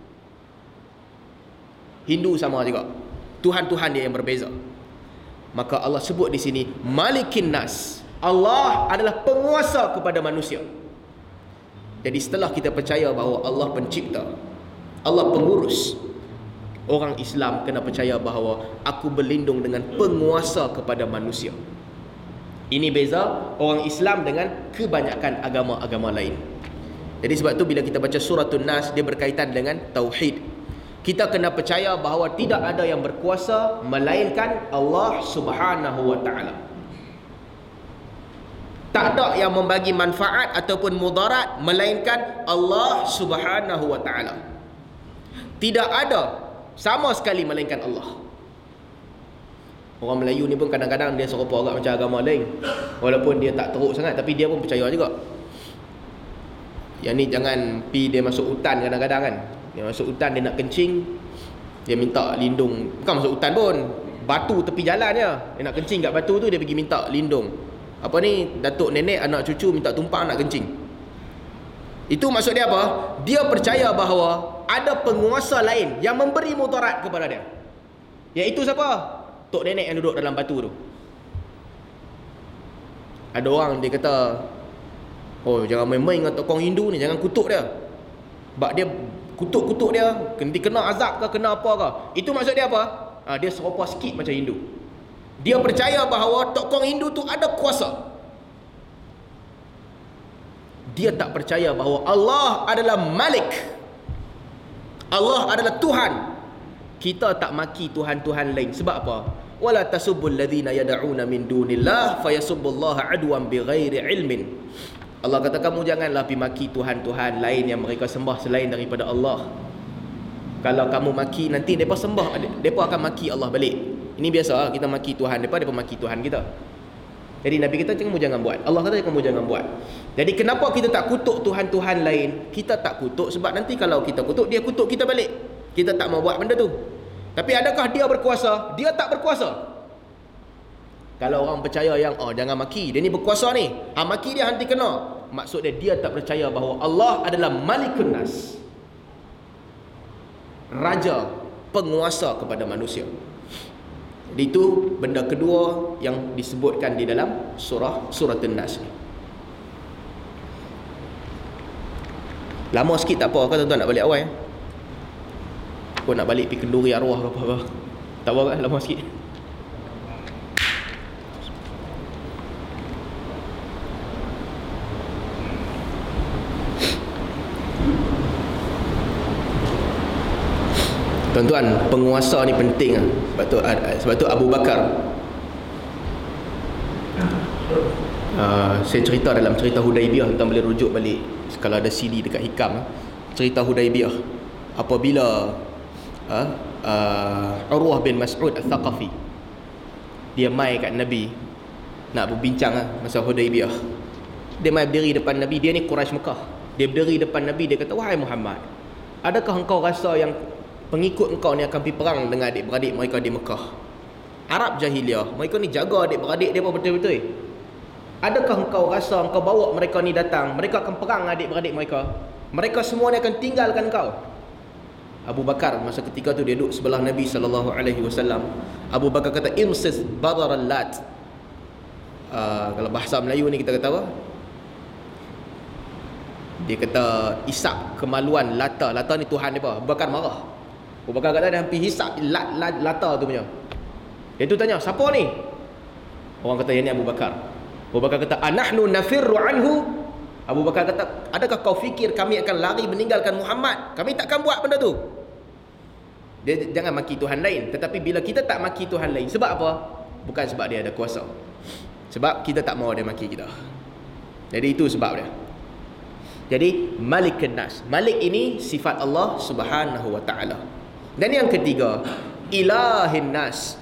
S1: Hindu sama juga. Tuhan-Tuhan dia yang berbeza. Maka Allah sebut di sini Malikin Nas. Allah adalah penguasa kepada manusia. Jadi setelah kita percaya bahawa Allah pencipta, Allah pengurus, orang Islam kena percaya bahawa aku berlindung dengan penguasa kepada manusia. Ini beza orang Islam dengan kebanyakan agama-agama lain. Jadi sebab tu bila kita baca suratul Nas, dia berkaitan dengan tauhid. Kita kena percaya bahawa tidak ada yang berkuasa melainkan Allah Subhanahu wa taala. Tak ada yang membagi manfaat ataupun mudarat melainkan Allah Subhanahu wa taala. Tidak ada sama sekali melainkan Allah. Orang Melayu ni pun kadang-kadang dia serupa agak macam agama lain. Walaupun dia tak teruk sangat, tapi dia pun percaya juga. Yang ni jangan pi dia masuk hutan kadang-kadang kan. Dia masuk hutan, dia nak kencing, dia minta lindung. Bukan masuk hutan pun, batu tepi jalan je. Dia nak kencing kat batu tu, dia pergi minta lindung. Apa ni, datuk nenek anak cucu minta tumpang nak kencing. Itu maksud dia apa? Dia percaya bahawa ada penguasa lain yang memberi mudarat kepada dia. Iaitu siapa? Tok nenek yang duduk dalam batu tu. Ada orang dia kata, oh jangan main-main dengan tokong Hindu ni, jangan kutuk dia. Sebab dia kutuk-kutuk dia, nanti kena azab ke, kena apa ke. Itu maksud dia apa? Ha, dia serupa sikit macam Hindu. Dia percaya bahawa tokong Hindu tu ada kuasa. Dia tak percaya bahawa Allah adalah Malik. Allah adalah Tuhan. Kita tak maki Tuhan-Tuhan lain. Sebab apa? Wala tasubbul ladzina yad'una min dunillah fayasubbullaha adwan bighairi ilmin. Allah kata kamu janganlah pergi maki Tuhan-Tuhan lain yang mereka sembah selain daripada Allah. Kalau kamu maki, nanti mereka sembah, mereka akan maki Allah balik. Ini biasa, kita maki Tuhan mereka, mereka maki Tuhan kita. Jadi Nabi kata kamu jangan buat. Allah kata kamu jangan buat. Jadi kenapa kita tak kutuk Tuhan-Tuhan lain? Kita tak kutuk sebab nanti kalau kita kutuk, dia kutuk kita balik. Kita tak mau buat benda tu. Tapi adakah dia berkuasa? Dia tak berkuasa. Kalau orang percaya yang oh jangan maki, dia ni berkuasa ni, ha, maki dia nanti kena. Maksud dia, dia tak percaya bahawa Allah adalah Malikun Nas, raja, penguasa kepada manusia. Jadi itu benda kedua yang disebutkan di dalam surah surah An-Nas ni. Lama sikit tak apa, kan tuan-tuan nak balik awal ya? Kau nak balik pergi kenduri arwah ke apa-apa. Tak apa kan, lama sikit. Tuan-tuan, penguasa ni penting lah. Sebab tu, sebab tu Abu Bakar, uh, saya cerita dalam cerita Hudaibiyah, tuan boleh rujuk balik kalau ada C D dekat Hikam. Cerita Hudaibiyah, apabila uh, uh, Urwah bin Mas'ud Al-Thaqafi dia mai kat Nabi nak berbincang lah, masa Hudaibiyah. Dia mai berdiri depan Nabi. Dia ni Quraisy Mekah. Dia berdiri depan Nabi, dia kata, wahai Muhammad, adakah engkau rasa yang pengikut engkau ni akan pergi perang dengan adik-beradik mereka di Mekah? Arab jahiliah, mereka ni jaga adik-beradik dia betul-betul. Adakah engkau rasa engkau bawa mereka ni datang, mereka akan perang dengan adik-beradik mereka? Mereka semua ni akan tinggalkan kau. Abu Bakar masa ketika tu dia duduk sebelah Nabi sallallahu alaihi wasallam. Abu Bakar kata, imsis badar al-lat. Uh, kalau bahasa Melayu ni kita kata apa? Dia kata isap kemaluan Lata. Lata ni Tuhan dia apa? Abu Bakar marah. Abu Bakar kata dia hampir hisap lat, lat, Lata tu punya. Dia tu tanya, siapa ni? Orang kata yang ni Abu Bakar. Abu Bakar kata, anahnu nafirru anhu. Abu Bakar kata, adakah kau fikir kami akan lari meninggalkan Muhammad? Kami takkan buat benda tu. Dia jangan maki Tuhan lain. Tetapi bila kita tak maki Tuhan lain, sebab apa? Bukan sebab dia ada kuasa, sebab kita tak mahu dia maki kita. Jadi itu sebab dia. Jadi Malikun Nas, Malik ini sifat Allah Subhanahu wa taala. Dan yang ketiga, Ilahin Nas.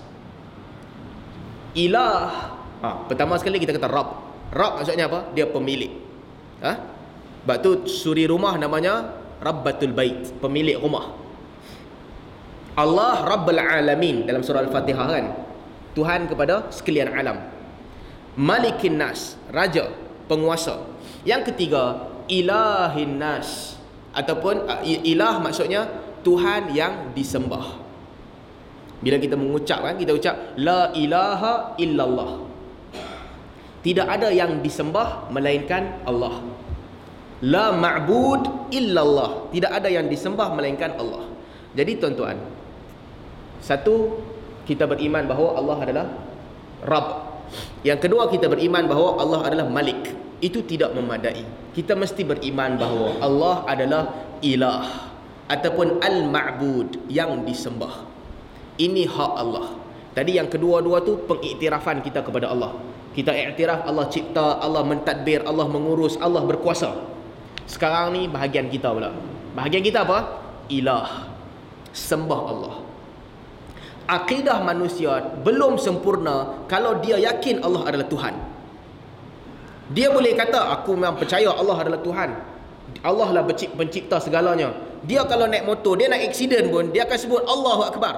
S1: Ilah, ha, pertama sekali kita kata Rabb. Rabb maksudnya apa? Dia pemilik. Ha? Sebab tu suri rumah namanya Rabbatul Bait, pemilik rumah. Allah Rabbul Alamin dalam surah Al-Fatihah kan, Tuhan kepada sekalian alam. Malikin Nas, raja, penguasa. Yang ketiga, Ilahin Nas, ataupun uh, ilah maksudnya Tuhan yang disembah. Bila kita mengucap kan, kita ucap la ilaha illallah, tidak ada yang disembah melainkan Allah. La ma'bud illallah, tidak ada yang disembah melainkan Allah. Jadi tuan-tuan, satu, kita beriman bahawa Allah adalah Rabb, Yang kedua, kita beriman bahawa Allah adalah Malik. Itu tidak memadai. Kita mesti beriman bahawa Allah adalah Ilah ataupun Al-Ma'bud, yang disembah. Ini hak Allah. Tadi yang kedua-dua tu pengiktirafan kita kepada Allah. Kita iktiraf Allah cipta, Allah mentadbir, Allah mengurus, Allah berkuasa. Sekarang ni bahagian kita pula. Bahagian kita apa? Ilah. Sembah Allah. Akidah manusia belum sempurna kalau dia yakin Allah adalah Tuhan. Dia boleh kata, aku memang percaya Allah adalah Tuhan, Allah lah pencipta segalanya. Dia kalau naik motor, dia nak aksiden pun, dia akan sebut Allahu Akbar.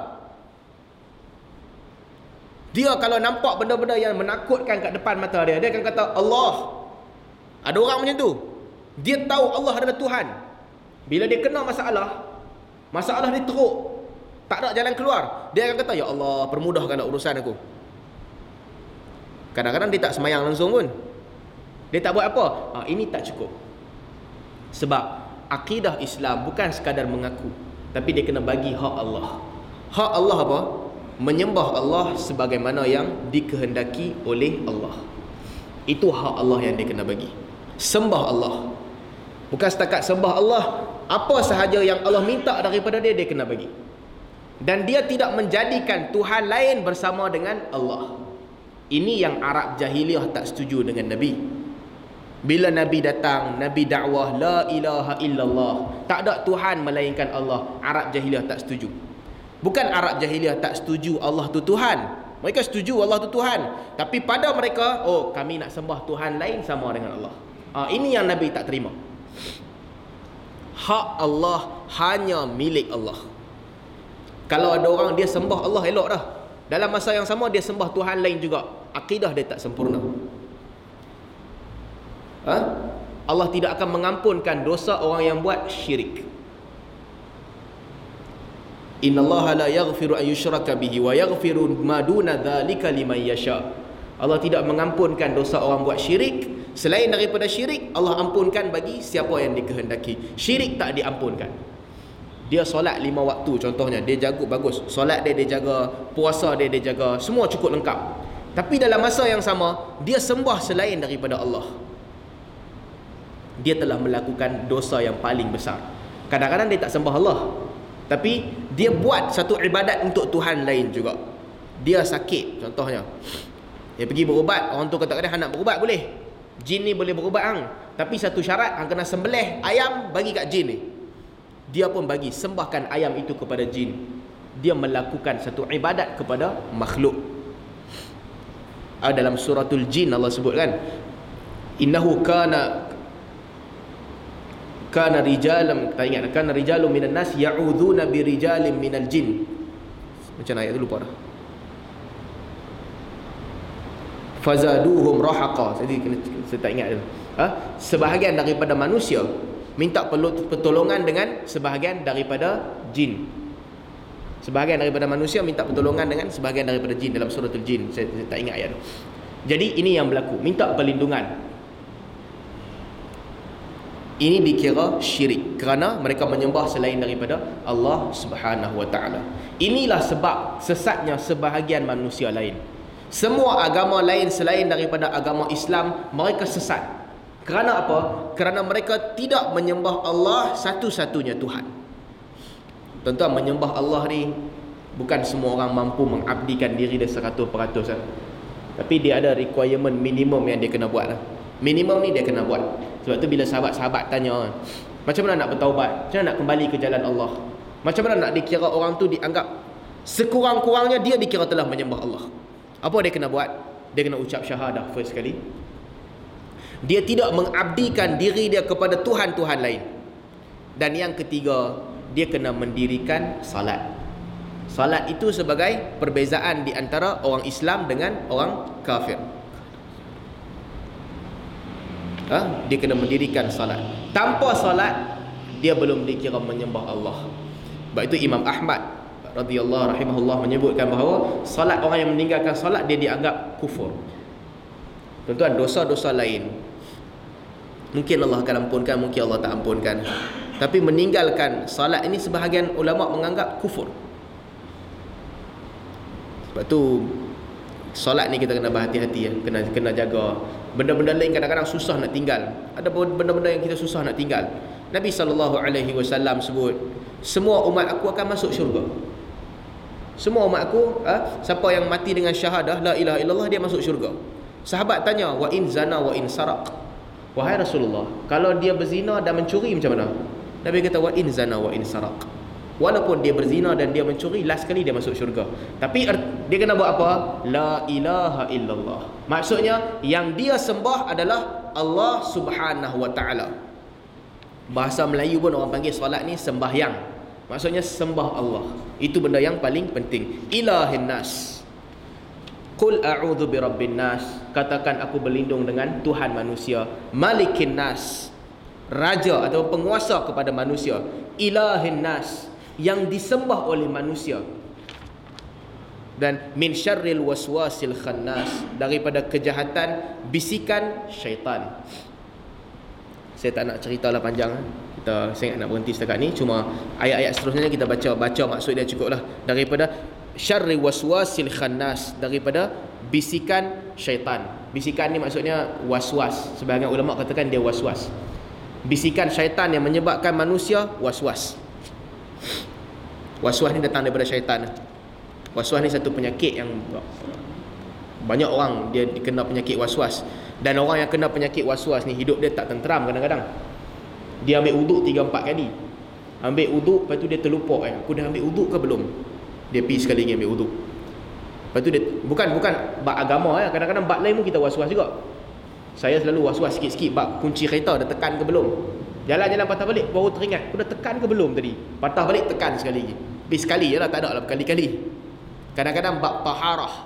S1: Dia kalau nampak benda-benda yang menakutkan kat depan mata dia, dia akan kata Allah. Ada orang macam tu. Dia tahu Allah adalah Tuhan. Bila dia kena masalah, masalah dia teruk, tak ada jalan keluar, dia akan kata, ya Allah, permudahkanlah urusan aku. Kadang-kadang dia tak semayang langsung pun, dia tak buat apa. Ha, ini tak cukup. Sebab akidah Islam bukan sekadar mengaku, tapi dia kena bagi hak Allah. Hak Allah apa? Menyembah Allah sebagaimana yang dikehendaki oleh Allah. Itu hak Allah yang dia kena bagi. Sembah Allah. Bukan setakat sembah Allah, apa sahaja yang Allah minta daripada dia, dia kena bagi. Dan dia tidak menjadikan Tuhan lain bersama dengan Allah. Ini yang Arab jahiliah tak setuju dengan Nabi. Bila Nabi datang, Nabi dakwah la ilaha illallah, tak ada Tuhan melainkan Allah, Arab jahiliah tak setuju. Bukan Arab jahiliah tak setuju Allah tu Tuhan, mereka setuju Allah tu Tuhan, tapi pada mereka, oh, kami nak sembah Tuhan lain sama dengan Allah. ha, Ini yang Nabi tak terima. Hak Allah hanya milik Allah. Kalau ada orang dia sembah Allah, elok dah. Dalam masa yang sama dia sembah Tuhan lain juga, akidah dia tak sempurna. Ha? Allah tidak akan mengampunkan dosa orang yang buat syirik. Innallaha la yaghfiru an yushraka bihi wa yaghfiru ma duna dzalika liman yasha. Allah tidak mengampunkan dosa orang buat syirik. Selain daripada syirik, Allah ampunkan bagi siapa yang dikehendaki. Syirik tak diampunkan. Dia solat lima waktu contohnya, dia jaga bagus, solat dia dia jaga, puasa dia dia jaga, semua cukup lengkap. Tapi dalam masa yang sama, dia sembah selain daripada Allah. Dia telah melakukan dosa yang paling besar. Kadang-kadang dia tak sembah Allah, tapi dia buat satu ibadat untuk Tuhan lain juga. Dia sakit contohnya, dia pergi berubat, orang tu kata dia nak berubat boleh, jin ni boleh berubat hang, tapi satu syarat, hang kena sembelih ayam bagi kat jin ni. Dia pun bagi, sembahkan ayam itu kepada jin. Dia melakukan satu ibadat kepada makhluk. Dalam suratul jin Allah sebut kan, innahu kana kana rijalam, tak ingat, kana rijalun minan nas ya'udzuuna bi rijalin minal jin. Macam ayat tu lupa dah. Fazaduhum rahaqa. Jadi saya tak ingat tu. Ha? Sebahagian daripada manusia minta pertolongan dengan sebahagian daripada jin. Sebahagian daripada manusia minta pertolongan dengan sebahagian daripada jin, dalam suratul jin. Saya, saya tak ingat ayat tu. Jadi ini yang berlaku, minta perlindungan. Ini dikira syirik kerana mereka menyembah selain daripada Allah Subhanahu wa taala. Inilah sebab sesatnya sebahagian manusia lain. Semua agama lain selain daripada agama Islam, mereka sesat. Kerana apa? Kerana mereka tidak menyembah Allah satu-satunya Tuhan. Tuan-tuan, menyembah Allah ni bukan semua orang mampu mengabdikan diri dia seratus peratus lah. Tapi dia ada requirement minimum yang dia kena buat lah. Minimum ni dia kena buat. Sebab tu bila sahabat-sahabat tanya, macam mana nak bertaubat? Macam mana nak kembali ke jalan Allah? Macam mana nak dikira orang tu dianggap sekurang-kurangnya dia dikira telah menyembah Allah? Apa dia kena buat? Dia kena ucap syahadah first sekali. Dia tidak mengabdikan diri dia kepada Tuhan-Tuhan lain. Dan yang ketiga, dia kena mendirikan salat. Salat itu sebagai perbezaan di antara orang Islam dengan orang kafir. Ha? Dia kena mendirikan salat. Tanpa salat, dia belum dikira menyembah Allah. Sebab itu Imam Ahmad radhiyallahu rahimahullah menyebutkan bahawa salat, orang yang meninggalkan salat dia dianggap kufur. Tuan-tuan, dosa-dosa lain mungkin Allah akan ampunkan, mungkin Allah tak ampunkan. Tapi meninggalkan salat ini sebahagian ulama menganggap kufur. Sebab tu Solat ni kita kena berhati-hati ya. Kena kena jaga. Benda-benda lain kadang-kadang susah nak tinggal. Ada benda-benda yang kita susah nak tinggal. Nabi sallallahu alaihi wasallam sebut, semua umat aku akan masuk syurga. Semua umat aku, ha? Siapa yang mati dengan syahadah la ilaha illallah, dia masuk syurga. Sahabat tanya, wa in zana wa in saraq. Wahai Rasulullah, kalau dia berzina dan mencuri macam mana? Nabi kata, wa in zana wa in saraq. Walaupun dia berzina dan dia mencuri, last kali dia masuk syurga. Tapi dia kena buat apa? La ilaha illallah. Maksudnya yang dia sembah adalah Allah Subhanahu wa taala. Bahasa Melayu pun orang panggil solat ni sembahyang. Maksudnya sembah Allah. Itu benda yang paling penting. Ilahin nas. Qul a'udzu birabbin nas. Katakan aku berlindung dengan Tuhan manusia. Malikin nas. Raja atau penguasa kepada manusia. Ilahin nas, yang disembah oleh manusia. Dan min syarril waswasil khannas, daripada kejahatan bisikan syaitan. Saya tak nak cerita lah panjang. Kita saya nak berhenti setakat ni. Cuma ayat-ayat seterusnya kita baca baca maksud dia cukup lah. Daripada syarri waswasil khannas, daripada bisikan syaitan. Bisikan ni maksudnya waswas. Sebahagian ulama katakan dia waswas. Bisikan syaitan yang menyebabkan manusia waswas. Waswas ni datang daripada syaitan. Waswas ni satu penyakit yang banyak orang dia kena penyakit waswas. Dan orang yang kena penyakit waswas ni hidup dia tak tenteram kadang-kadang. Dia ambil uduk tiga empat kali. Ambil uduk, lepas tu dia terlupa, eh, aku dah ambil uduk ke belum? Dia pergi sekali lagi ambil uduk. Lepas tu dia bukan bukan bab agama ya, kadang-kadang bab lain pun kita was-was juga. Saya selalu was-was sikit-sikit bab kunci kereta dah tekan ke belum. Jalan-jalan patah balik baru teringat, aku dah tekan ke belum tadi. Patah balik tekan sekali lagi. Pergi sekali je lah, tak ada lah berkali-kali. Kadang-kadang bab taharah.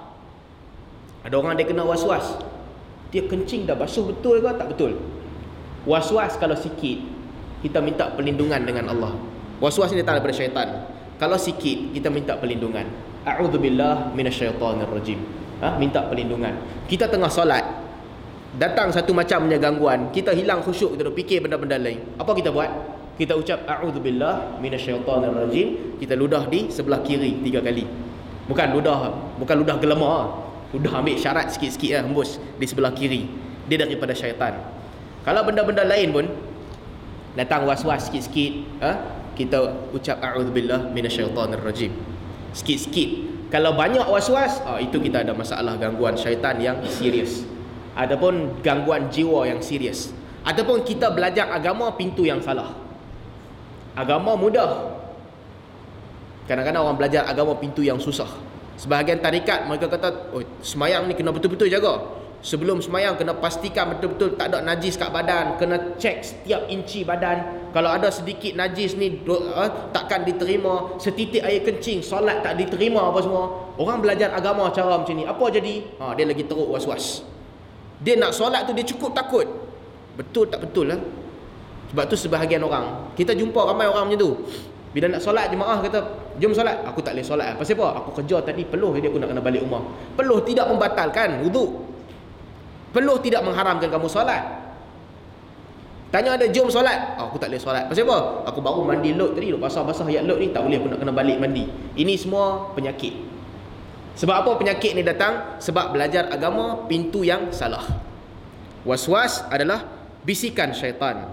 S1: Ada orang dia kena was-was. Dia kencing dah basuh betul ke tak betul? Was-was kalau sikit, kita minta perlindungan dengan Allah. Was-was ni datang daripada syaitan. Kalau sikit, kita minta perlindungan. A'udzubillah minasyaitonirrajim. Ha? Minta perlindungan. Kita tengah solat, datang satu macam punya gangguan, kita hilang khusyuk, kita duk fikir benda-benda lain. Apa kita buat? Kita ucap a'udzubillah minasyaitonirrajim. Kita ludah di sebelah kiri tiga kali. Bukan ludah, bukan ludah gelema. Ludah ambil syarat sikit-sikit lah, hembus di sebelah kiri. Dia daripada syaitan. Kalau benda-benda lain pun datang was-was sikit-sikit, ha? Kita ucap a'udzubillah minasyaitonirrajim. Sikit-sikit. Kalau banyak was-was, ha, itu kita ada masalah gangguan syaitan yang serius. Ataupun gangguan jiwa yang serius. Ataupun kita belajar agama pintu yang salah. Agama mudah. Kadang-kadang orang belajar agama pintu yang susah. Sebahagian tarikat mereka kata, oh, semayang ni kena betul-betul jaga. Sebelum semayang kena pastikan betul-betul tak ada najis kat badan. Kena cek setiap inci badan. Kalau ada sedikit najis ni uh, takkan diterima. Setitik air kencing, solat tak diterima apa semua. Orang belajar agama cara macam ni, apa jadi? Ha, dia lagi teruk was-was. Dia nak solat tu dia cukup takut. Betul tak betul lah. Sebab tu sebahagian orang, kita jumpa ramai orang macam tu. Bila nak solat jemaah kata, jom solat. Aku tak boleh solat. Pasal apa? Aku kerja tadi peluh, jadi aku nak kena balik rumah. Peluh tidak membatalkan wuduk. Peluh tidak mengharamkan kamu solat. Tanya ada, jom solat. Oh, aku tak boleh solat. Pasal apa? Aku baru mandi lot tadi, basah-basah ayat lot ni, tak boleh, aku nak kena balik mandi. Ini semua penyakit. Sebab apa penyakit ni datang? Sebab belajar agama pintu yang salah. Was-was adalah bisikan syaitan.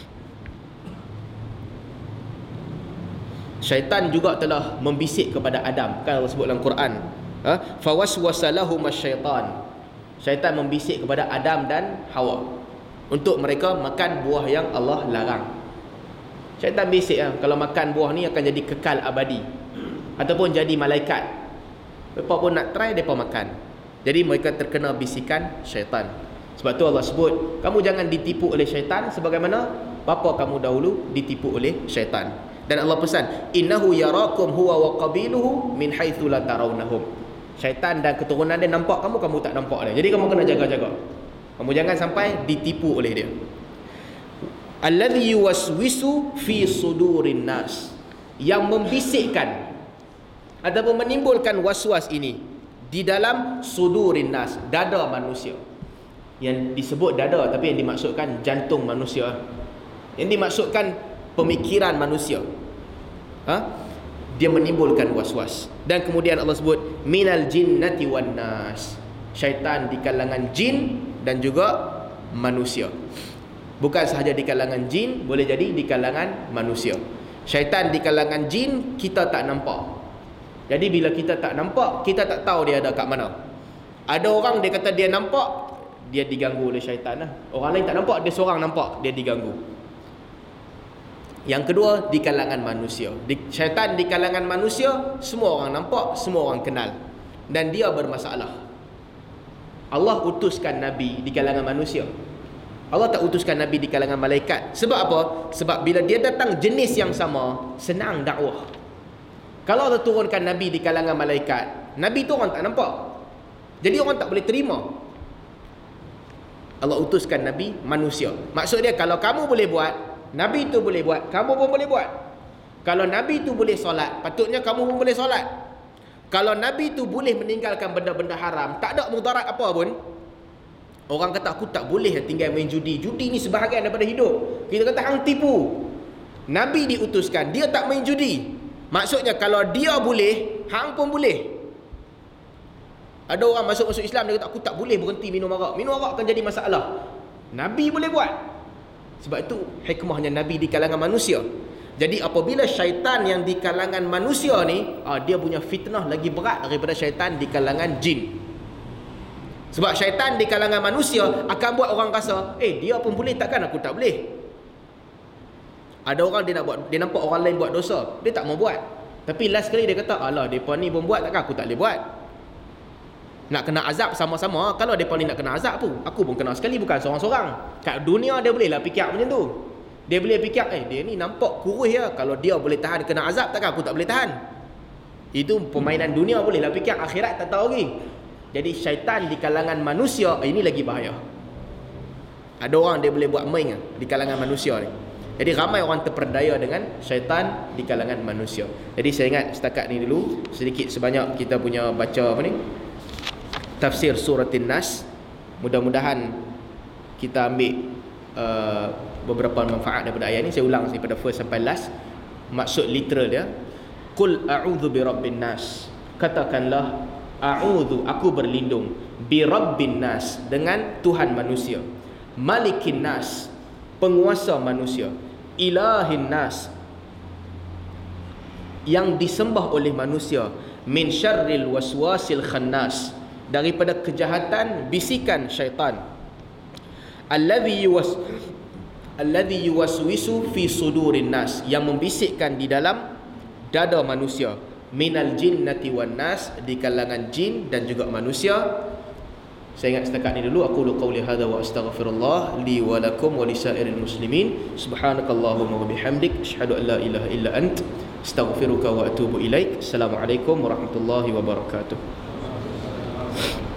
S1: Syaitan juga telah membisik kepada Adam. Kan Allah sebut dalam Quran, ha? Fawaswasalahum asyaitan. Syaitan membisik kepada Adam dan Hawa untuk mereka makan buah yang Allah larang. Syaitan bisik lah, kalau makan buah ni akan jadi kekal abadi ataupun jadi malaikat. Mereka pun nak try, mereka makan. Jadi mereka terkena bisikan syaitan. Sebab tu Allah sebut, kamu jangan ditipu oleh syaitan sebagaimana bapa kamu dahulu ditipu oleh syaitan. Dan Allah pesan, innahu yarakum huwa wa qabiluhu min haitsu la tarawnahum. Syaitan dan keturunan dia nampak kamu, kamu tak nampak dia. Jadi kamu kena jaga-jaga. Kamu jangan sampai ditipu oleh dia. Alladhi yuwaswisu fi sudurin nas, yang membisikkan ataupun menimbulkan waswas ini di dalam sudurin nas, dada manusia. Yang disebut dada tapi yang dimaksudkan jantung manusia. Yang dimaksudkan pemikiran manusia. Ha? Dia menimbulkan was-was. Dan kemudian Allah sebut minal jinnati wan nas, Syaitan di kalangan jin dan juga manusia. Bukan sahaja di kalangan jin, boleh jadi di kalangan manusia. Syaitan di kalangan jin kita tak nampak. Jadi bila kita tak nampak, kita tak tahu dia ada kat mana. Ada orang dia kata dia nampak, dia diganggu oleh syaitan lah. Orang lain tak nampak, dia seorang nampak, dia diganggu. Yang kedua, di kalangan manusia. Di, syaitan di kalangan manusia, semua orang nampak, semua orang kenal. Dan dia bermasalah. Allah utuskan Nabi di kalangan manusia. Allah tak utuskan Nabi di kalangan malaikat. Sebab apa? Sebab bila dia datang jenis yang sama, senang dakwah. Kalau Allah turunkan Nabi di kalangan malaikat, Nabi tu orang tak nampak, jadi orang tak boleh terima. Allah utuskan Nabi manusia. Maksud dia, kalau kamu boleh buat, Nabi tu boleh buat, kamu pun boleh buat. Kalau Nabi tu boleh solat, patutnya kamu pun boleh solat. Kalau Nabi tu boleh meninggalkan benda-benda haram, tak ada mudarat apa pun. Orang kata aku tak boleh tinggal main judi. Judi ni sebahagian daripada hidup. Kita kata hang tipu. Nabi diutuskan, dia tak main judi. Maksudnya kalau dia boleh, hang pun boleh. Ada orang masuk-masuk Islam, dia kata aku tak boleh berhenti minum arak. Minum arak akan jadi masalah. Nabi boleh buat. Sebab itu hikmahnya Nabi di kalangan manusia. Jadi apabila syaitan yang di kalangan manusia ni, ah, dia punya fitnah lagi berat daripada syaitan di kalangan jin. Sebab syaitan di kalangan manusia akan buat orang rasa, eh dia pun boleh, takkan aku tak boleh. Ada orang dia nak buat, dia nampak orang lain buat dosa, dia tak mau buat. Tapi last kali dia kata, alah depa ni pun buat, takkan aku tak boleh buat. Nak kena azab sama-sama. Kalau depa ni nak kena azab pun, aku pun kena sekali, bukan seorang-seorang. Kat dunia dia boleh lah fikir macam tu. Dia boleh fikir, eh dia ni nampak kurus ya, kalau dia boleh tahan kena azab, takkan aku tak boleh tahan. Itu permainan dunia boleh lah fikir, akhirat tak tahu lagi. Jadi syaitan di kalangan manusia, ini lagi bahaya. Ada orang dia boleh buat main di kalangan manusia ni. Jadi ramai orang terperdaya dengan syaitan di kalangan manusia. Jadi saya ingat setakat ni dulu, sedikit sebanyak kita punya baca apa ni, tafsir surah An-Nas. Mudah-mudahan kita ambil uh, beberapa manfaat daripada ayat ni. Saya ulang daripada first sampai last. Maksud literal dia, qul a'udzu birabbin nas, katakanlah a'udzu, aku berlindung, birabbin nas, dengan Tuhan manusia, malikin nas, penguasa manusia, ilahin nas, yang disembah oleh manusia, min syarril waswasil khannas, daripada kejahatan bisikan syaitan, alladhi yuwas alladhi yuwaswisu fi sudurin nas, yang membisikkan di dalam dada manusia, minal jinnati wan nas, di kalangan jin dan juga manusia. Saya ingat setakat ni dulu. Aku qauli hadza wa astaghfirullah li wa lakum wa lisairil muslimin. Subhanakallahumma wa bihamdik, asyhadu an la ilaha illa ant, astaghfiruka wa atubu ilaik. Assalamualaikum warahmatullahi wabarakatuh.